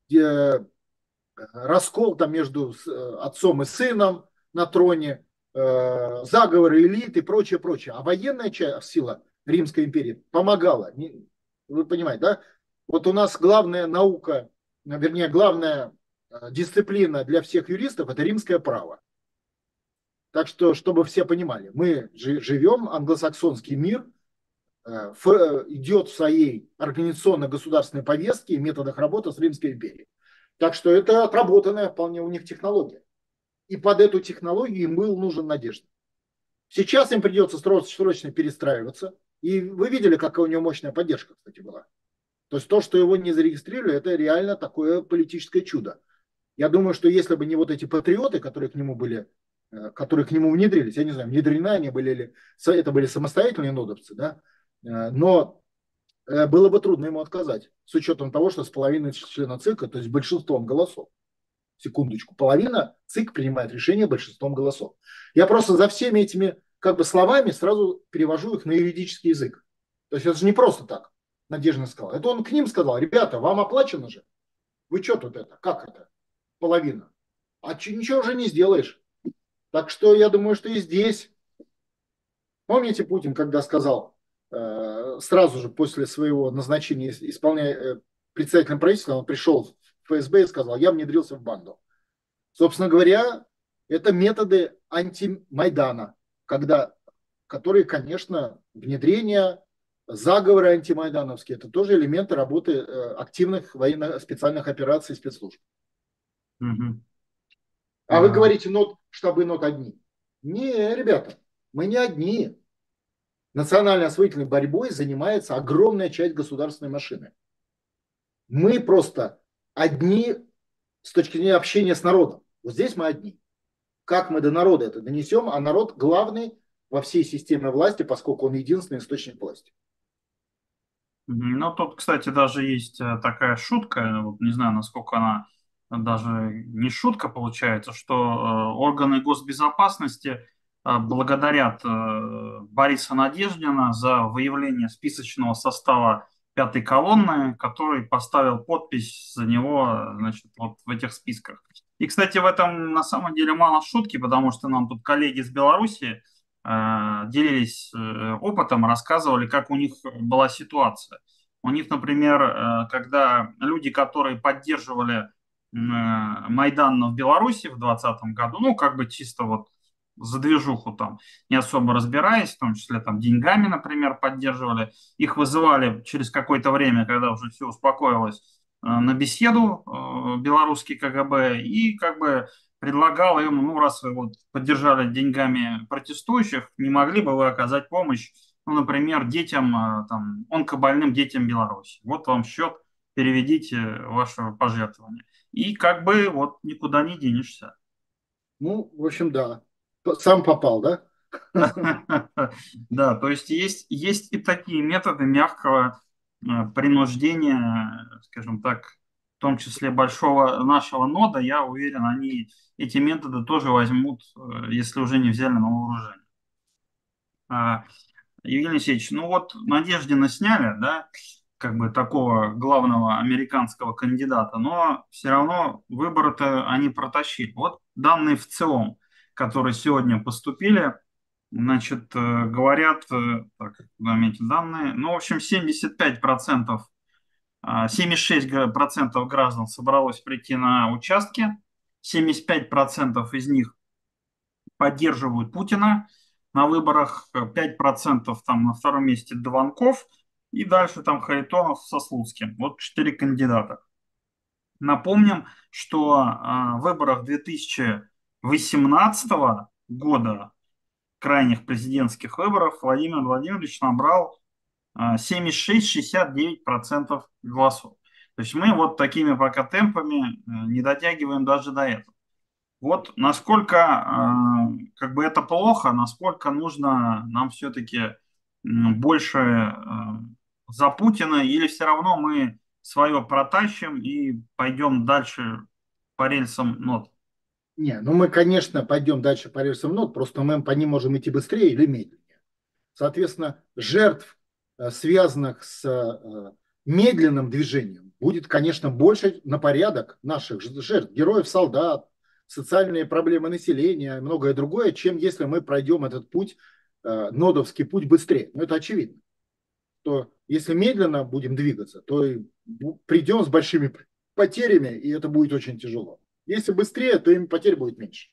раскол там между отцом и сыном на троне, заговоры элит и прочее, прочее. А военная сила Римской империи помогала. Вы понимаете, да? Вот у нас главная наука, вернее, главная дисциплина для всех юристов – это римское право. Так что, чтобы все понимали, мы живем, англосаксонский мир идет в своей организационно-государственной повестке и методах работы с Римской империей. Так что это отработанная вполне у них технология. И под эту технологию им был нужен Надежда. Сейчас им придется срочно перестраиваться. И вы видели, какая у него мощная поддержка, кстати, была. То есть то, что его не зарегистрировали, это реально такое политическое чудо. Я думаю, что если бы не вот эти патриоты, которые к нему были, которые к нему внедрились, я не знаю, внедрены они были или это были самостоятельные нодовцы, да, но было бы трудно ему отказать, с учетом того, что с половиной члена ЦИКа, то есть большинством голосов. Секундочку, половина ЦИК принимает решение большинством голосов. Я просто за всеми этими как бы словами сразу перевожу их на юридический язык. То есть это же не просто так, Надежда сказала. Это он к ним сказал: ребята, вам оплачено же. Вы что тут это? Как это? Половина. А ничего уже не сделаешь. Так что я думаю, что и здесь. Помните, Путин, когда сказал, сразу же после своего назначения исполняя председателем правительства, он пришел в ФСБ и сказал: я внедрился в банду. Собственно говоря, это методы антимайдана, когда, которые, конечно, внедрение, заговоры антимайдановские – это тоже элементы работы э, активных военно-специальных операций спецслужб. Мгм. А вы А, говорите, нот, штабы нот одни. Не, ребята, мы не одни. Национальной освоительной борьбой занимается огромная часть государственной машины. Мы просто одни с точки зрения общения с народом. Вот здесь мы одни. Как мы до народа это донесем, а народ главный во всей системе власти, поскольку он единственный источник власти. мгм. Ну, тут, кстати, даже есть э, такая шутка, вот не знаю, насколько она даже не шутка получается, что э, органы госбезопасности э, благодарят э, Бориса Надеждина за выявление списочного состава пятой колонны, который поставил подпись за него, э, значит, вот в этих списках. И, кстати, в этом на самом деле мало шутки, потому что нам тут коллеги из Беларуси э, делились э, опытом, рассказывали, как у них была ситуация. У них, например, э, когда люди, которые поддерживали э, Майдан в Беларуси в двадцатом году, ну, как бы чисто вот за движуху там, не особо разбираясь, в том числе там деньгами, например, поддерживали, их вызывали через какое-то время, когда уже все успокоилось, э, на беседу э, белорусский ка гэ бэ и как бы предлагал им, ну, раз вы вот поддержали деньгами протестующих, не могли бы вы оказать помощь, ну, например, детям, э, там, онкобольным детям Беларуси. Вот вам счет, переведите ваше пожертвование. И как бы вот никуда не денешься. Ну, в общем, да. Сам попал, да? Да, то есть есть, есть и такие методы мягкого э, принуждения, скажем так, в том числе большого нашего нода, я уверен, они эти методы тоже возьмут, э, если уже не взяли на вооружение. А, Евгений Алексеевич, ну вот Надеждина сняли, да, как бы такого главного американского кандидата, но все равно выборы-то они протащили. Вот данные в ЦИОМ, которые сегодня поступили, значит, э, говорят, э, так, заметьте данные, ну, в общем, семьдесят пять процентов, а, семьдесят шесть процентов граждан собралось прийти на участки, семьдесят пять процентов из них поддерживают Путина на выборах, пять процентов там на втором месте Дованков, и дальше там Харитонов со Слуцким. Вот четыре кандидата. Напомним, что а, в выборах две тысячи восемнадцатого года, крайних президентских выборов, Владимир Владимирович набрал а, семьдесят шесть шестьдесят девять процентов голосов. То есть мы вот такими пока темпами э, не дотягиваем даже до этого. Вот насколько э, как бы это плохо, насколько нужно нам все-таки больше э, за Путина, или все равно мы свое протащим и пойдем дальше по рельсам нот. Не, ну мы, конечно, пойдем дальше по рельсам нот, просто мы по ним можем идти быстрее или медленнее. Соответственно, жертв, э, связанных с э, медленным движением, будет, конечно, больше на порядок наших жертв, героев, солдат, социальные проблемы населения, многое другое, чем если мы пройдем этот путь, э, нодовский путь быстрее. Но это очевидно. То если медленно будем двигаться, то и придем с большими потерями, и это будет очень тяжело. Если быстрее, то им потерь будет меньше.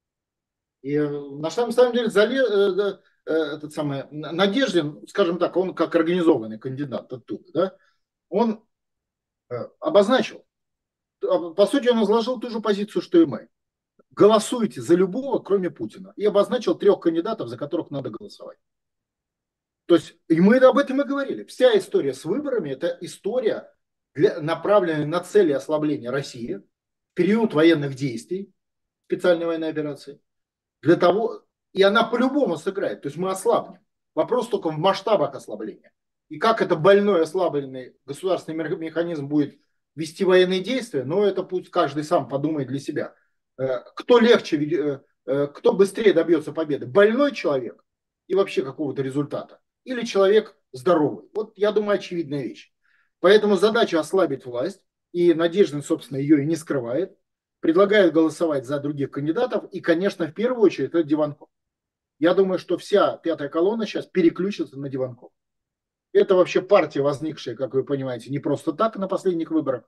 И э, на самом, самом деле Зале, э, э, этот самый Надеждин, скажем так, он как организованный кандидат оттуда, да, он э, обозначил, а, по сути, он изложил ту же позицию, что и мы. Голосуйте за любого, кроме Путина. И обозначил трех кандидатов, за которых надо голосовать. То есть, и мы об этом и говорили. Вся история с выборами – это история, для, направленная на цели ослабления России в период военных действий, специальной военной операции. Для того, и она по-любому сыграет. То есть мы ослабнем. Вопрос только в масштабах ослабления. И как это больной ослабленный государственный механизм будет вести военные действия, но это пусть каждый сам подумает для себя. Кто легче, кто быстрее добьется победы? Больной человек и вообще какого-то результата? Или человек здоровый? Вот, я думаю, очевидная вещь. Поэтому задача ослабить власть, и Надеждин, собственно, ее и не скрывает, предлагает голосовать за других кандидатов, и, конечно, в первую очередь это Диванков. Я думаю, что вся пятая колонна сейчас переключится на Диванков. Это вообще партия, возникшая, как вы понимаете, не просто так на последних выборах.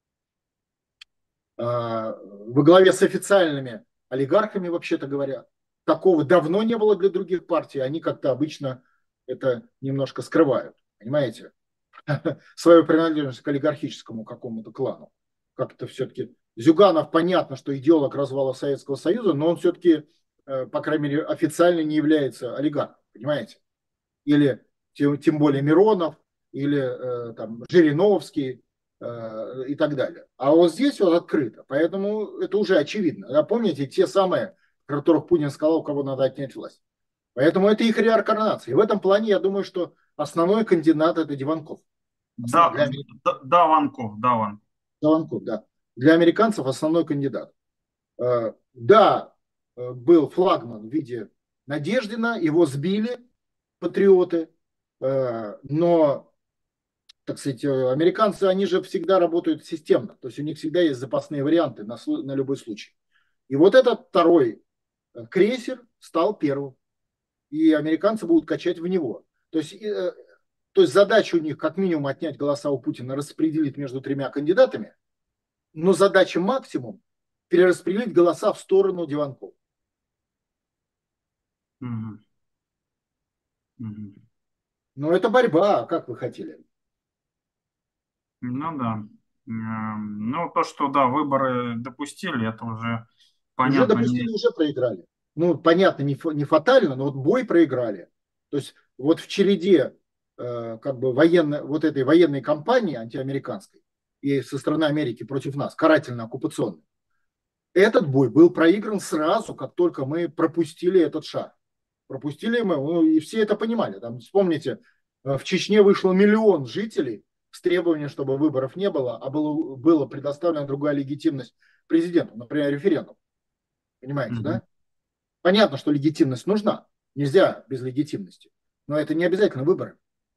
Во главе с официальными олигархами, вообще-то говоря. Такого давно не было для других партий. Они как-то обычно это немножко скрывают. понимаете? Свою принадлежность к олигархическому какому-то клану. Как-то все-таки Зюганов, понятно, что идеолог развала Советского Союза, но он все-таки, э, по крайней мере, официально не является олигархом, понимаете? Или тем, тем более Миронов, или э, там Жириновский э, и так далее. А вот здесь вот открыто, поэтому это уже очевидно. Да, помните, те самые, в которых Путин сказал, у кого надо отнять власть. Поэтому это их реинкарнация. И в этом плане я думаю, что основной кандидат это Диванков. Да, Для, да, да, Ванков, да, Ван. Диванков, да. Для американцев основной кандидат. Э, Да, э, был флагман в виде Надеждина, его сбили патриоты, э, но, так сказать, э, американцы, они же всегда работают системно, то есть у них всегда есть запасные варианты на, на любой случай. И вот этот второй э, крейсер стал первым, и американцы будут качать в него. То есть, э, то есть задача у них как минимум отнять голоса у Путина, распределить между тремя кандидатами, но задача максимум перераспределить голоса в сторону Диванкова. Мгм. Мгм. Но это борьба, как вы хотели. Ну да. Эм, Ну, то, что, да, выборы допустили, это уже Уже понятно. допустили, Не... уже проиграли. Ну, понятно, не, не фатально, но вот бой проиграли. То есть вот в череде э, как бы военной, вот этой военной кампании антиамериканской и со стороны Америки против нас, карательно-оккупационной, этот бой был проигран сразу, как только мы пропустили этот шаг. Пропустили мы, ну, и все это понимали. Там, вспомните, э, в Чечне вышло миллион жителей с требованием, чтобы выборов не было, а было, было предоставлена другая легитимность президенту, например, референдум. Понимаете, Мгм. да? Понятно, что легитимность нужна. Нельзя без легитимности. Но это не обязательно выборы.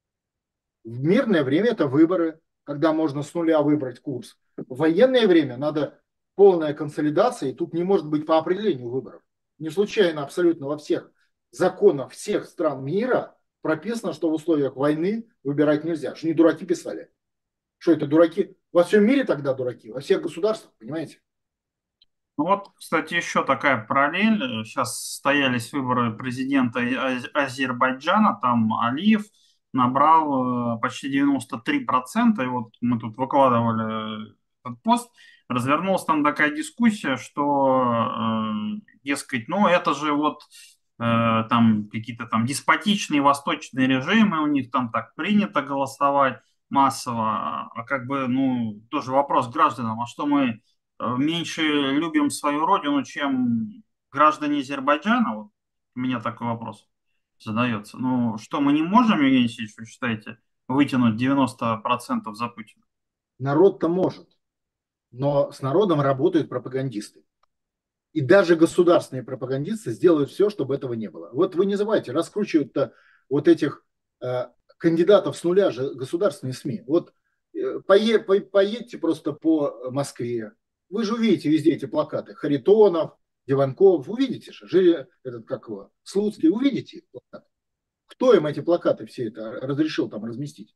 В мирное время это выборы, когда можно с нуля выбрать курс. В военное время надо полная консолидация, и тут не может быть по определению выборов. Не случайно абсолютно во всех законах всех стран мира прописано, что в условиях войны выбирать нельзя. Что не дураки писали. Что это дураки? Во всем мире тогда дураки, во всех государствах, понимаете? Ну вот, кстати, еще такая параллель. Сейчас состоялись выборы президента Аз- Азербайджана. Там Алиев набрал э, почти девяносто три процента. И вот мы тут выкладывали этот пост. Развернулась там такая дискуссия, что, э, дескать, ну это же вот э, там какие-то там деспотичные восточные режимы, у них там так принято голосовать массово. А как бы, ну, тоже вопрос к гражданам, а что мы э, меньше любим свою родину, чем граждане Азербайджана? Вот у меня такой вопрос задается. Ну, что, мы не можем, Евгений Алексеевич, вы считаете, вытянуть девяносто процентов за Путина? Народ-то может, но с народом работают пропагандисты. И даже государственные пропагандисты сделают все, чтобы этого не было. Вот вы не забывайте, раскручивают-то вот этих э, кандидатов с нуля же государственные СМИ. Вот э, пое, по, поедьте просто по Москве. Вы же увидите везде эти плакаты. Харитонов, Диванков. Увидите же. Жили, этот, как его, Слуцкий. Увидите их плакаты. Кто им эти плакаты все это разрешил там разместить?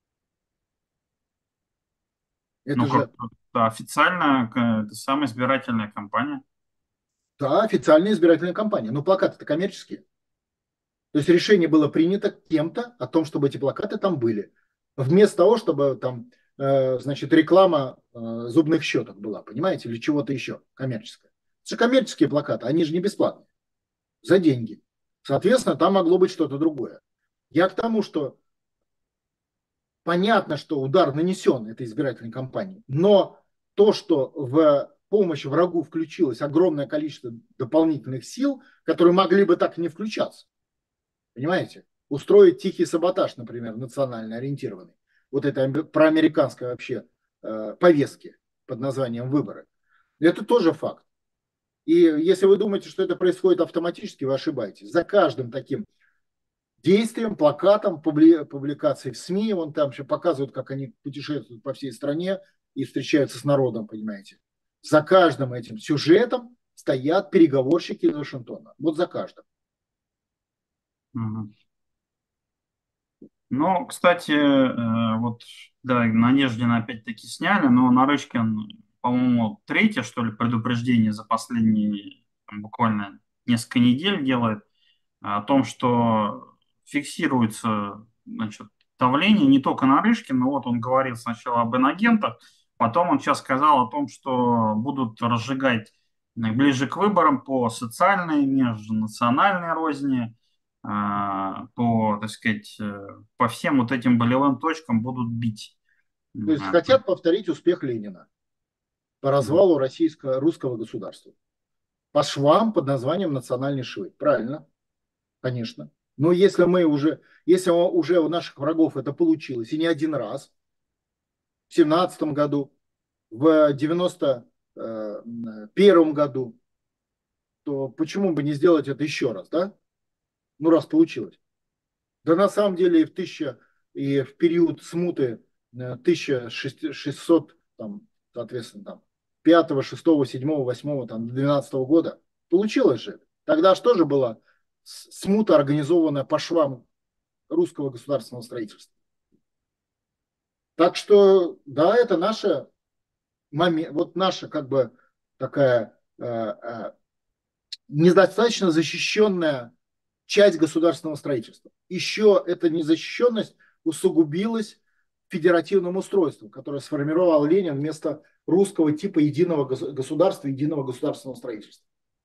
Ну, Это как же, да, официально к- это самая избирательная кампания. да, официальная избирательная кампания. Но плакаты-то коммерческие. То есть решение было принято кем-то о том, чтобы эти плакаты там были. Вместо того, чтобы там, э, значит, реклама э, зубных щеток была, понимаете, или чего-то еще коммерческое. Это же коммерческие плакаты, они же не бесплатные, за деньги. Соответственно, там могло быть что-то другое. Я к тому, что понятно, что удар нанесен этой избирательной кампании, но то, что в помощь врагу включилось огромное количество дополнительных сил, которые могли бы так и не включаться, понимаете? Устроить тихий саботаж, например, национально ориентированный. Вот это проамериканской вообще э, повестки под названием выборы. Это тоже факт. И если вы думаете, что это происходит автоматически, вы ошибаетесь. За каждым таким действием, плакатом, публи, публикацией в СМИ, вон там еще показывают, как они путешествуют по всей стране и встречаются с народом, понимаете. За каждым этим сюжетом стоят переговорщики из Вашингтона. Вот за каждым. Мгм. Ну, кстати, э, вот, да, Надеждина опять-таки сняли, но Нарышкин, по-моему, третье, что ли, предупреждение за последние там, буквально несколько недель делает о том, что фиксируется, значит, давление не только Нарышкин, но вот он говорил сначала об инагентах, потом он сейчас сказал о том, что будут разжигать ближе к выборам по социальной, межнациональной розни, а, по, так сказать, э, по всем вот этим болевым точкам будут бить. То есть А, хотят повторить успех Ленина по развалу российско-русского государства. По швам под названием национальные швы. Правильно, конечно. Но если мы уже, если уже у наших врагов это получилось, и не один раз, в семнадцатом году, в девяносто первом году, то почему бы не сделать это еще раз, да? Ну, раз получилось. Да на самом деле и в, тысяча, и в период смуты тысяча шестьсот, там, соответственно, там, пятого, шестого, седьмого, восьмого, там, двенадцатого года получилось же. Тогда же тоже была смута, организованная по швам русского государственного строительства. Так что, да, это наша момент, вот наша как бы такая э, э, недостаточно защищенная часть государственного строительства. Еще эта незащищенность усугубилась федеративным устройством, которое сформировал Ленин вместо русского типа единого государства, единого государственного строительства.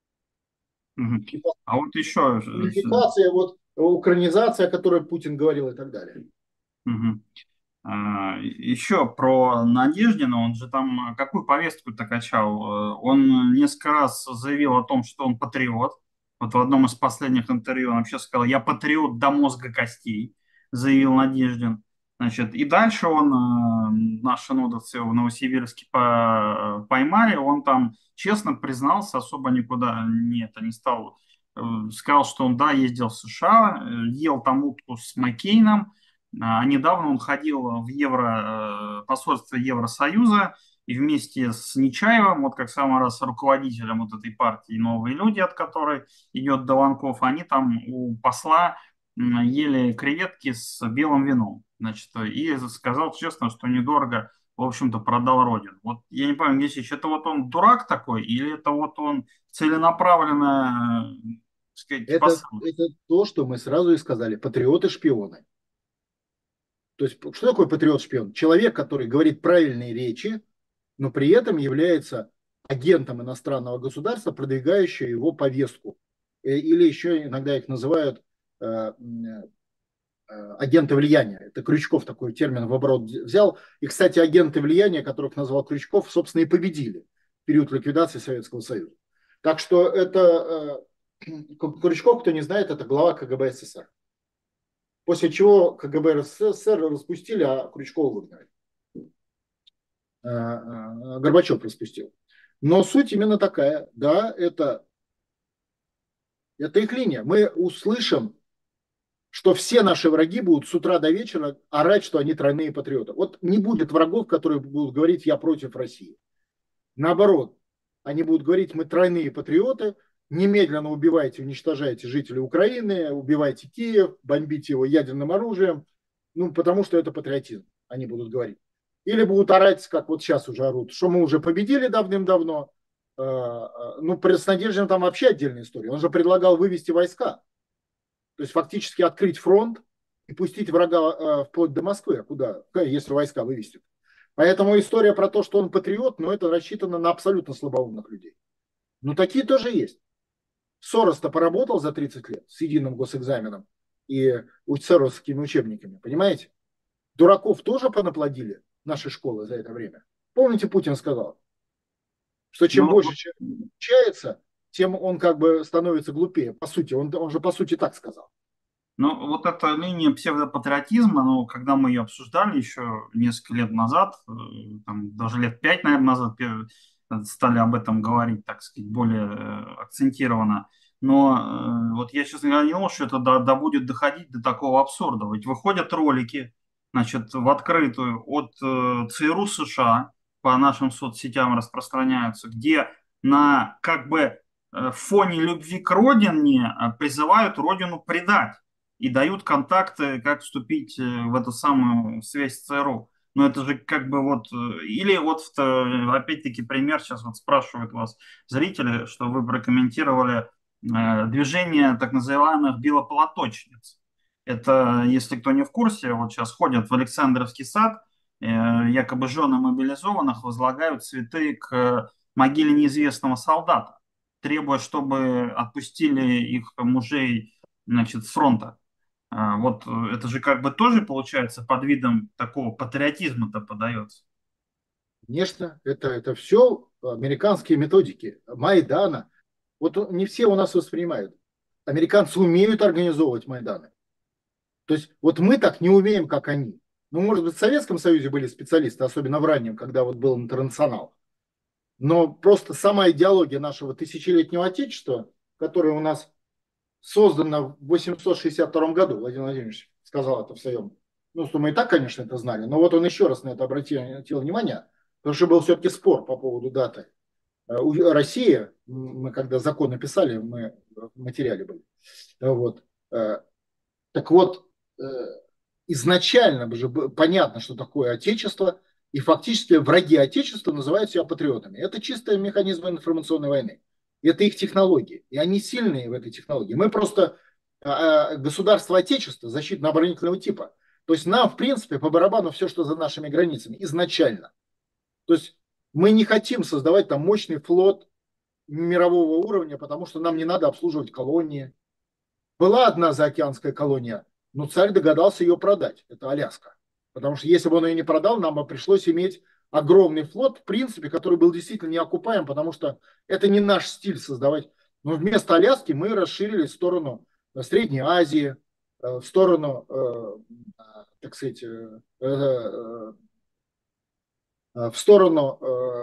Мгм. А вот еще, унификация, вот, украинизация, о которой Путин говорил и так далее. мгм. А, еще про Надеждина, он же там какую повестку-то качал? Э, Он несколько раз заявил о том, что он патриот. Вот в одном из последних интервью он вообще сказал: «Я патриот до мозга костей», заявил Надеждин. Значит, и дальше он, э, наши нодовцы в Новосибирске по- поймали, он там честно признался, особо никуда не, это не стал, э, сказал, что он, да, ездил в США, э, ел там утку с Маккейном, а недавно он ходил в Евро, э, посольство Евросоюза и вместе с Нечаевым, вот как самый раз руководителем вот этой партии «Новые люди», от которой идет Дованков, они там у посла ели креветки с белым вином. Значит, и сказал честно, что недорого, в общем-то, продал родину. Вот я не понимаю, Гесич, это вот он дурак такой, или это вот он целенаправленно, э, так сказать, Это, посыл? это то, что мы сразу и сказали. Патриоты-шпионы. То есть, что такое патриот-шпион? Человек, который говорит правильные речи, но при этом является агентом иностранного государства, продвигающего его повестку. Э, Или еще иногда их называют э, э, агенты влияния. Это Крючков такой термин в оборот взял. И, кстати, агенты влияния, которых назвал Крючков, собственно, и победили в период ликвидации Советского Союза. Так что это э, Крючков, кто не знает, это глава КГБ СССР. После чего КГБ СССР распустили, а Крючкова выгнали. Горбачев распустил. Но суть именно такая. Да, это, это их линия. Мы услышим, что все наши враги будут с утра до вечера орать, что они тройные патриоты. Вот не будет врагов, которые будут говорить: я против России. Наоборот, они будут говорить: мы тройные патриоты, немедленно убивайте, уничтожайте жителей Украины, убивайте Киев, бомбите его ядерным оружием, ну, потому что это патриотизм, они будут говорить. Или будут орать, как вот сейчас уже орут, что мы уже победили давным-давно. Ну, с Надеждиным там вообще отдельная история. Он же предлагал вывести войска, то есть фактически открыть фронт и пустить врага вплоть до Москвы, куда, если войска вывести. Поэтому история про то, что он патриот, но это рассчитано на абсолютно слабоумных людей. Ну, такие тоже есть. Сорос-то поработал за тридцать лет с единым госэкзаменом и соросовскими учебниками, понимаете? Дураков тоже понаплодили наши школы за это время. Помните, Путин сказал, что чем Ну, больше человек обучается, тем он как бы становится глупее. По сути, он, он же по сути так сказал. Ну, вот эта линия псевдопатриотизма, ну, когда мы ее обсуждали еще несколько лет назад, э, там, даже лет пять, наверное, назад пе- стали об этом говорить, так сказать, более э, акцентированно. Но э, вот я, честно говоря, не думал, что это до, до- будет доходить до такого абсурда. Ведь выходят ролики, значит, в открытую от э, ЦРУ США, по нашим соцсетям распространяются, где на как бы э, фоне любви к родине э, призывают родину предать и дают контакты, как вступить э, в эту самую связь с ЦРУ. Но это же как бы вот... э, Или вот, э, опять-таки, пример, сейчас вот спрашивают вас зрители, что вы прокомментировали э, движение так называемых белополоточниц. Это, если кто не в курсе, вот сейчас ходят в Александровский сад, э, якобы жены мобилизованных возлагают цветы к могиле неизвестного солдата, требуя, чтобы отпустили их мужей, значит, с фронта. А, вот э, это же как бы тоже получается под видом такого патриотизма-то подается. Конечно, это, это все американские методики Майдана. Вот не все у нас воспринимают. Американцы умеют организовывать Майданы. То есть вот мы так не умеем, как они. Ну, может быть, в Советском Союзе были специалисты, особенно в раннем, когда вот был интернационал. Но просто сама идеология нашего тысячелетнего Отечества, которая у нас создана в восемьсот шестьдесят втором году, Владимир Владимирович сказал это в своем, ну, что мы и так, конечно, это знали, но вот он еще раз на это обратил, обратил внимание, потому что был все-таки спор по поводу даты. Россия, мы когда закон написали, мы в материале были, вот, так вот, изначально же понятно, что такое Отечество, и фактически враги Отечества называют себя патриотами. Это чистый механизм информационной войны. Это их технологии. И они сильные в этой технологии. Мы просто государство Отечества защитно-оборонительного типа. То есть нам, в принципе, по барабану все, что за нашими границами, изначально. То есть мы не хотим создавать там мощный флот мирового уровня, потому что нам не надо обслуживать колонии. Была одна заокеанская колония, но царь догадался ее продать. Это Аляска. Потому что если бы он ее не продал, нам бы пришлось иметь огромный флот, в принципе, который был действительно неокупаем, потому что это не наш стиль создавать. Но вместо Аляски мы расширились в сторону Средней Азии, в сторону, так сказать, в сторону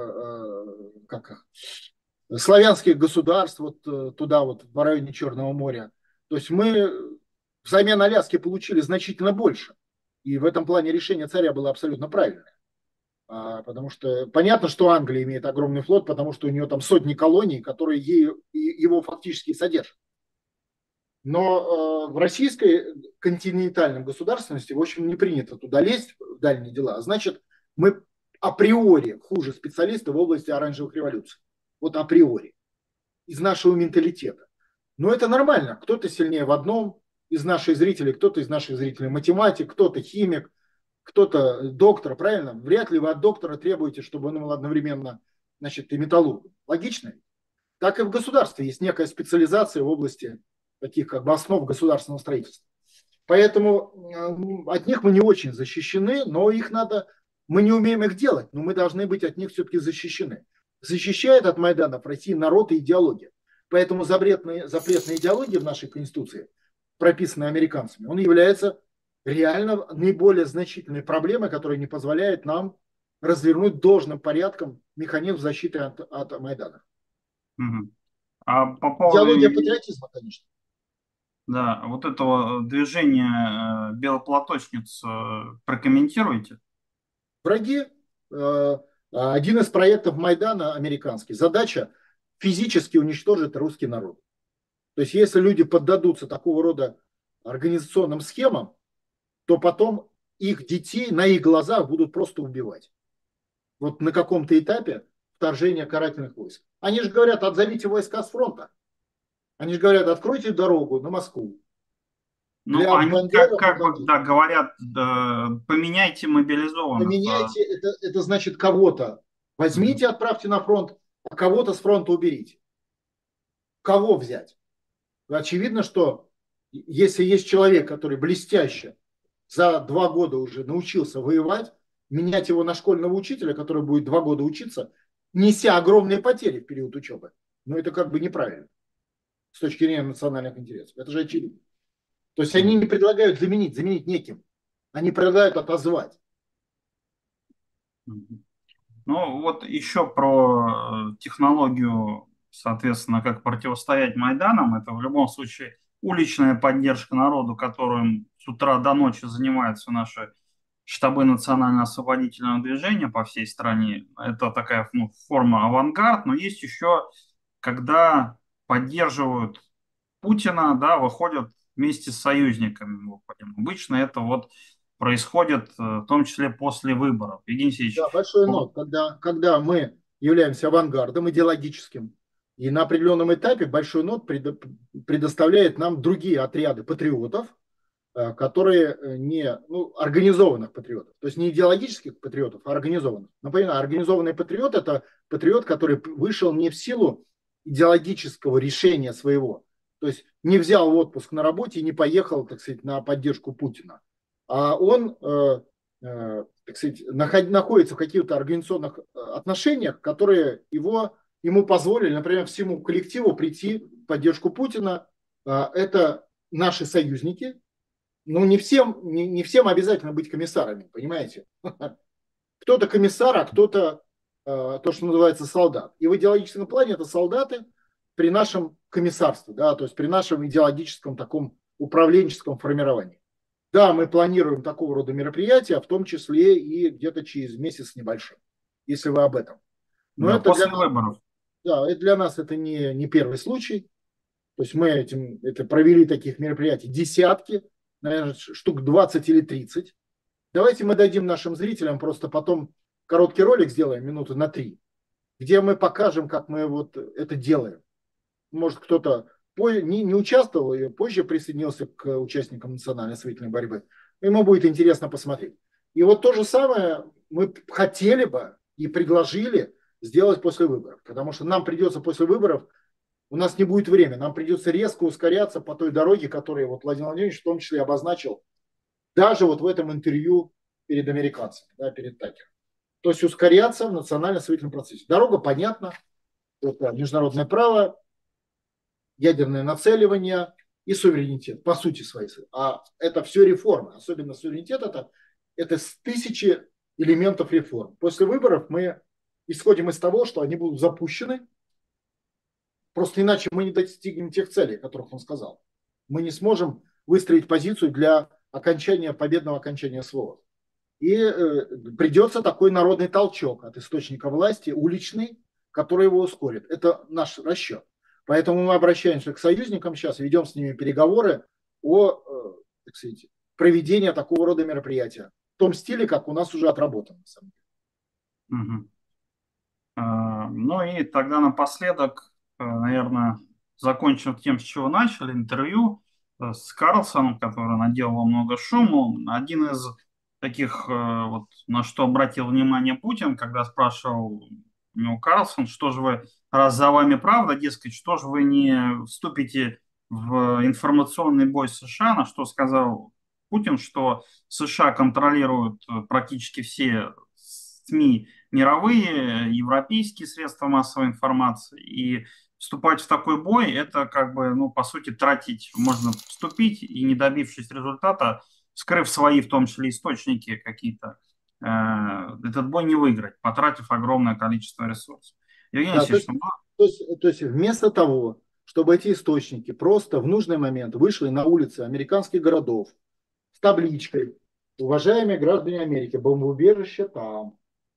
как, славянских государств, вот туда, вот в районе Черного моря. То есть мы взамен Аляски получили значительно больше. И в этом плане решение царя было абсолютно правильное. А, потому что понятно, что Англия имеет огромный флот, потому что у нее там сотни колоний, которые ей, его фактически содержат. Но э, в российской континентальной государственности, в общем, не принято туда лезть в дальние дела. Значит, мы априори хуже специалисты в области оранжевых революций. Вот априори. Из нашего менталитета. Но это нормально. Кто-то сильнее в одном из наших зрителей, кто-то из наших зрителей математик, кто-то химик, кто-то доктор, правильно? Вряд ли вы от доктора требуете, чтобы он был одновременно, значит, и металлург. Логично? Так и в государстве есть некая специализация в области таких как бы основ государственного строительства. Поэтому от них мы не очень защищены, но их надо, мы не умеем их делать, но мы должны быть от них все-таки защищены. Защищает от Майданов России народ и идеология. Поэтому запретная, запретная идеология в нашей Конституции, прописанная американцами, он является реально наиболее значительной проблемой, которая не позволяет нам развернуть должным порядком механизм защиты от, от Майдана. Угу. А по поводу... Идеология патриотизма, конечно. Да, вот этого движения белоплаточниц прокомментируйте. Враги. Один из проектов Майдана американский. Задача физически уничтожить русский народ. То есть если люди поддадутся такого рода организационным схемам, то потом их детей на их глазах будут просто убивать. Вот на каком-то этапе вторжения карательных войск. Они же говорят, отзовите войска с фронта. Они же говорят, откройте дорогу на Москву. Ну, Для они как, Бандеры, как бы, да, говорят, да, поменяйте мобилизованных. поменяйте, это, это значит кого-то возьмите, отправьте на фронт, а кого-то с фронта уберите. Кого взять? Очевидно, что если есть человек, который блестяще за два года уже научился воевать, менять его на школьного учителя, который будет два года учиться, неся огромные потери в период учебы, ну это как бы неправильно с точки зрения национальных интересов. Это же очевидно. То есть они не предлагают заменить, заменить неким. Они предлагают отозвать. Ну вот еще про технологию, соответственно, как противостоять Майданам. Это в любом случае уличная поддержка народу, которым с утра до ночи занимаются наши штабы национально-освободительного движения по всей стране. Это такая, ну, форма авангард, но есть еще, когда поддерживают Путина, да, выходят вместе с союзниками. Выходим. Обычно это вот происходит э, в том числе после выборов. Евгений Алексеевич, Да, большой вот, нот, когда, когда мы являемся авангардом идеологическим, и на определенном этапе большой нот предо- предоставляет нам другие отряды патриотов, которые не, ну, организованных патриотов. То есть не идеологических патриотов, а организованных. Напоминаю, организованный патриот – это патриот, который вышел не в силу идеологического решения своего. То есть не взял отпуск на работе и не поехал, так сказать, на поддержку Путина. А он, э, э, так сказать, наход, находится в каких-то организационных отношениях, которые его, ему позволили, например, всему коллективу прийти в поддержку Путина. Э, это наши союзники. Ну, не всем, не, не всем обязательно быть комиссарами, понимаете? Кто-то комиссар, а кто-то э, то, что называется солдат. И в идеологическом плане это солдаты при нашем комиссарстве, да, то есть при нашем идеологическом таком управленческом формировании. Да, мы планируем такого рода мероприятия, в том числе и где-то через месяц небольшим, если вы об этом. Но Да, это для после нас, выборов. да, это для нас это не, не первый случай. То есть мы этим, это провели таких мероприятий десятки, наверное, штук двадцать или тридцать. Давайте мы дадим нашим зрителям просто потом короткий ролик сделаем, минуты на три, где мы покажем, как мы вот это делаем. Может, кто-то не, не участвовал и позже присоединился к участникам национальной освободительной борьбы. Ему будет интересно посмотреть. И вот то же самое мы хотели бы и предложили сделать после выборов. Потому что нам придется после выборов, у нас не будет времени, нам придется резко ускоряться по той дороге, которую вот Владимир Владимирович в том числе обозначил даже вот в этом интервью перед американцами, да, перед Такером. То есть ускоряться в национально-освоительном процессе. Дорога понятна, это международное право, ядерное нацеливание и суверенитет, по сути своей. А это все реформы, особенно суверенитет, это, это с тысячи элементов реформ. После выборов мы исходим из того, что они будут запущены, просто иначе мы не достигнем тех целей, о которых он сказал. Мы не сможем выстроить позицию для окончания, победного окончания СВО. И э, придется такой народный толчок от источника власти, уличный, который его ускорит. Это наш расчет. Поэтому мы обращаемся к союзникам сейчас, ведем с ними переговоры о э, так сказать, проведении такого рода мероприятия. В том стиле, как у нас уже отработано. Угу. А, ну и тогда напоследок, наверное, закончим тем, с чего начали интервью с Карлсоном, который наделал много шума. Один из таких, вот на что обратил внимание Путин, когда спрашивал у него Карлсон, что же вы, раз за вами правда, дескать, что же вы не вступите в информационный бой с США, на что сказал Путин, что США контролируют практически все СМИ мировые, европейские средства массовой информации, и вступать в такой бой, это как бы, ну, по сути, тратить, можно вступить и не добившись результата, скрыв свои, в том числе, источники какие-то, э, этот бой не выиграть, потратив огромное количество ресурсов. Евгений Да, то Алексеевич, есть, ну, то, есть, то есть вместо того, чтобы эти источники просто в нужный момент вышли на улицы американских городов с табличкой «Уважаемые граждане Америки, бомбоубежище там».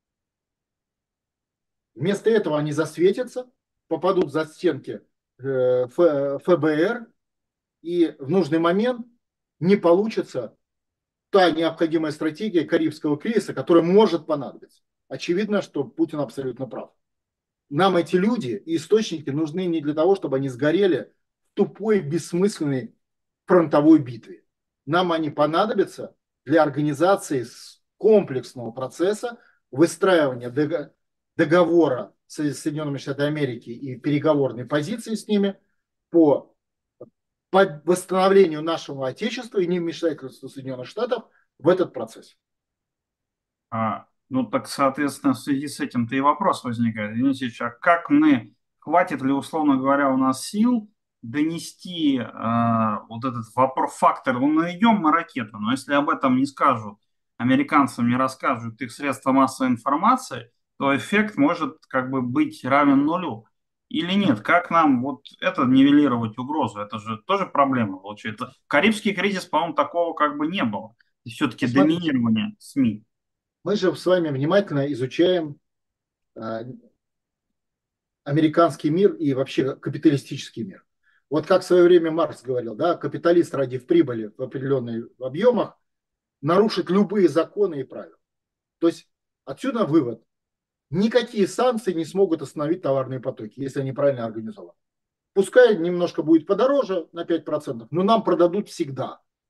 Вместо этого они засветятся, попадут за стенки э, ФБР, и в нужный момент не получится та необходимая стратегия Карибского кризиса, которая может понадобиться. Очевидно, что Путин абсолютно прав. Нам эти люди и источники нужны не для того, чтобы они сгорели в тупой, бессмысленной фронтовой битве. Нам они понадобятся для организации комплексного процесса выстраивания договора с Соединенными Штатами Америки и переговорной позиции с ними по, по восстановлению нашего Отечества и невмешательству Соединенных Штатов в этот процесс. А, ну так, соответственно, в связи с этим-то и вопрос возникает. Извините, а как мы, хватит ли, условно говоря, у нас сил донести э, вот этот вопрос, фактор, ну, найдем мы ракету, но если об этом не скажут, американцам не расскажут их средства массовой информации, то эффект может как бы быть равен нулю. Или нет? Как нам вот это нивелировать угрозу? Это же тоже проблема получается. Карибский кризис, по-моему, такого как бы не было. Все-таки Посмотрите, доминирование СМИ. мы же с вами внимательно изучаем э, американский мир и вообще капиталистический мир. Вот как в свое время Маркс говорил, да, капиталист, родив прибыли в определенных объемах, нарушит любые законы и правила. То есть отсюда вывод. Никакие санкции не смогут остановить товарные потоки, если они правильно организованы. Пускай немножко будет подороже на пять процентов, но нам продадут всегда.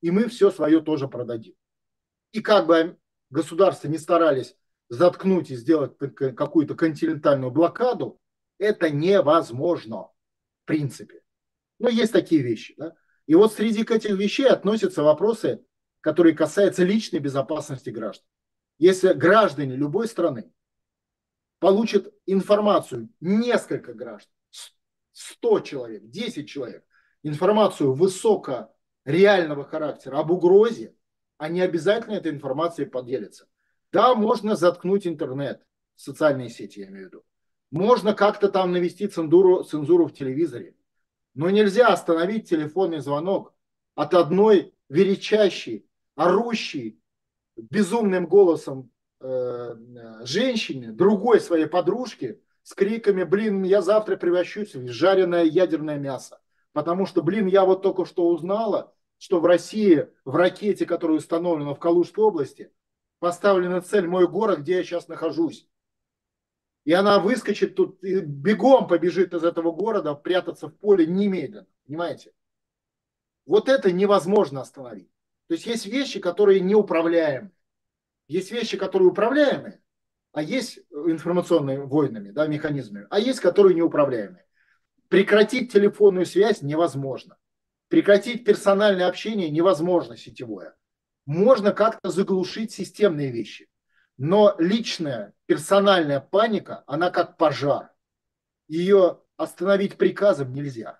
и мы все свое тоже продадим. И как бы государства не старались заткнуть и сделать какую-то континентальную блокаду, это невозможно в принципе. Но есть такие вещи. Да? И вот среди этих вещей относятся вопросы, которые касаются личной безопасности граждан. Если граждане любой страны получат информацию, несколько граждан, сто человек, десять человек, информацию высокореального характера об угрозе, они обязательно этой информацией поделятся. Да, можно заткнуть интернет, социальные сети, я имею в виду. Можно как-то там навести цензуру, цензуру в телевизоре. Но нельзя остановить телефонный звонок от одной верещащей, орущей, безумным голосом э, женщине, другой своей подружке, с криками: блин, я завтра превращусь в жареное ядерное мясо. Потому что, блин, я вот только что узнала, что в России в ракете, которая установлена в Калужской области, поставлена цель мой город, где я сейчас нахожусь. И она выскочит тут и бегом побежит из этого города прятаться в поле немедленно. Понимаете? Вот это невозможно остановить. То есть есть вещи, которые неуправляемы. Есть вещи, которые управляемые, а есть информационными войнами, да, механизмами, а есть, которые неуправляемые. Прекратить телефонную связь невозможно. Прекратить персональное общение невозможно сетевое. Можно как-то заглушить системные вещи. Но личная, персональная паника, она как пожар. Ее остановить приказом нельзя.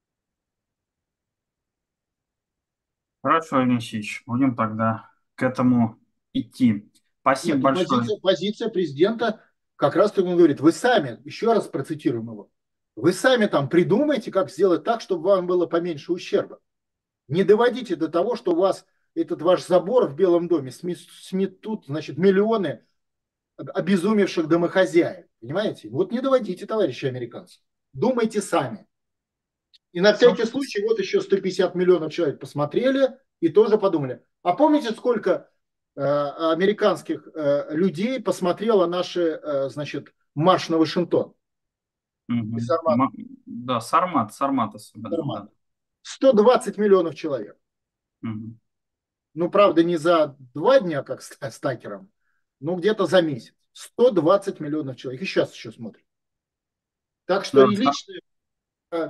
Хорошо, Алексеевич, будем тогда к этому идти. Спасибо Нет, и большое. позиция, позиция президента, как раз таки он говорит, вы сами, еще раз процитируем его, вы сами там придумайте, как сделать так, чтобы вам было поменьше ущерба. Не доводите до того, что у вас этот ваш забор в Белом доме сметут, значит, миллионы обезумевших домохозяев. Понимаете? Вот не доводите, товарищи американцы. Думайте сами. И на всякий случай, вот еще сто пятьдесят миллионов человек посмотрели и тоже подумали. А помните, сколько э, американских э, людей посмотрело наши, э, значит, марш на Вашингтон? Угу. Сармат. Да, Сармат, Сармат особенно. Сармат. Да. сто двадцать миллионов человек. Угу. Ну, правда, не за два дня, как с, с Такером, но где-то за месяц. сто двадцать миллионов человек. И сейчас еще смотрят. Так что Да, и личное,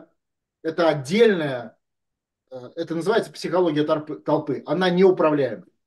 это отдельная, это называется психология толпы, она неуправляемая.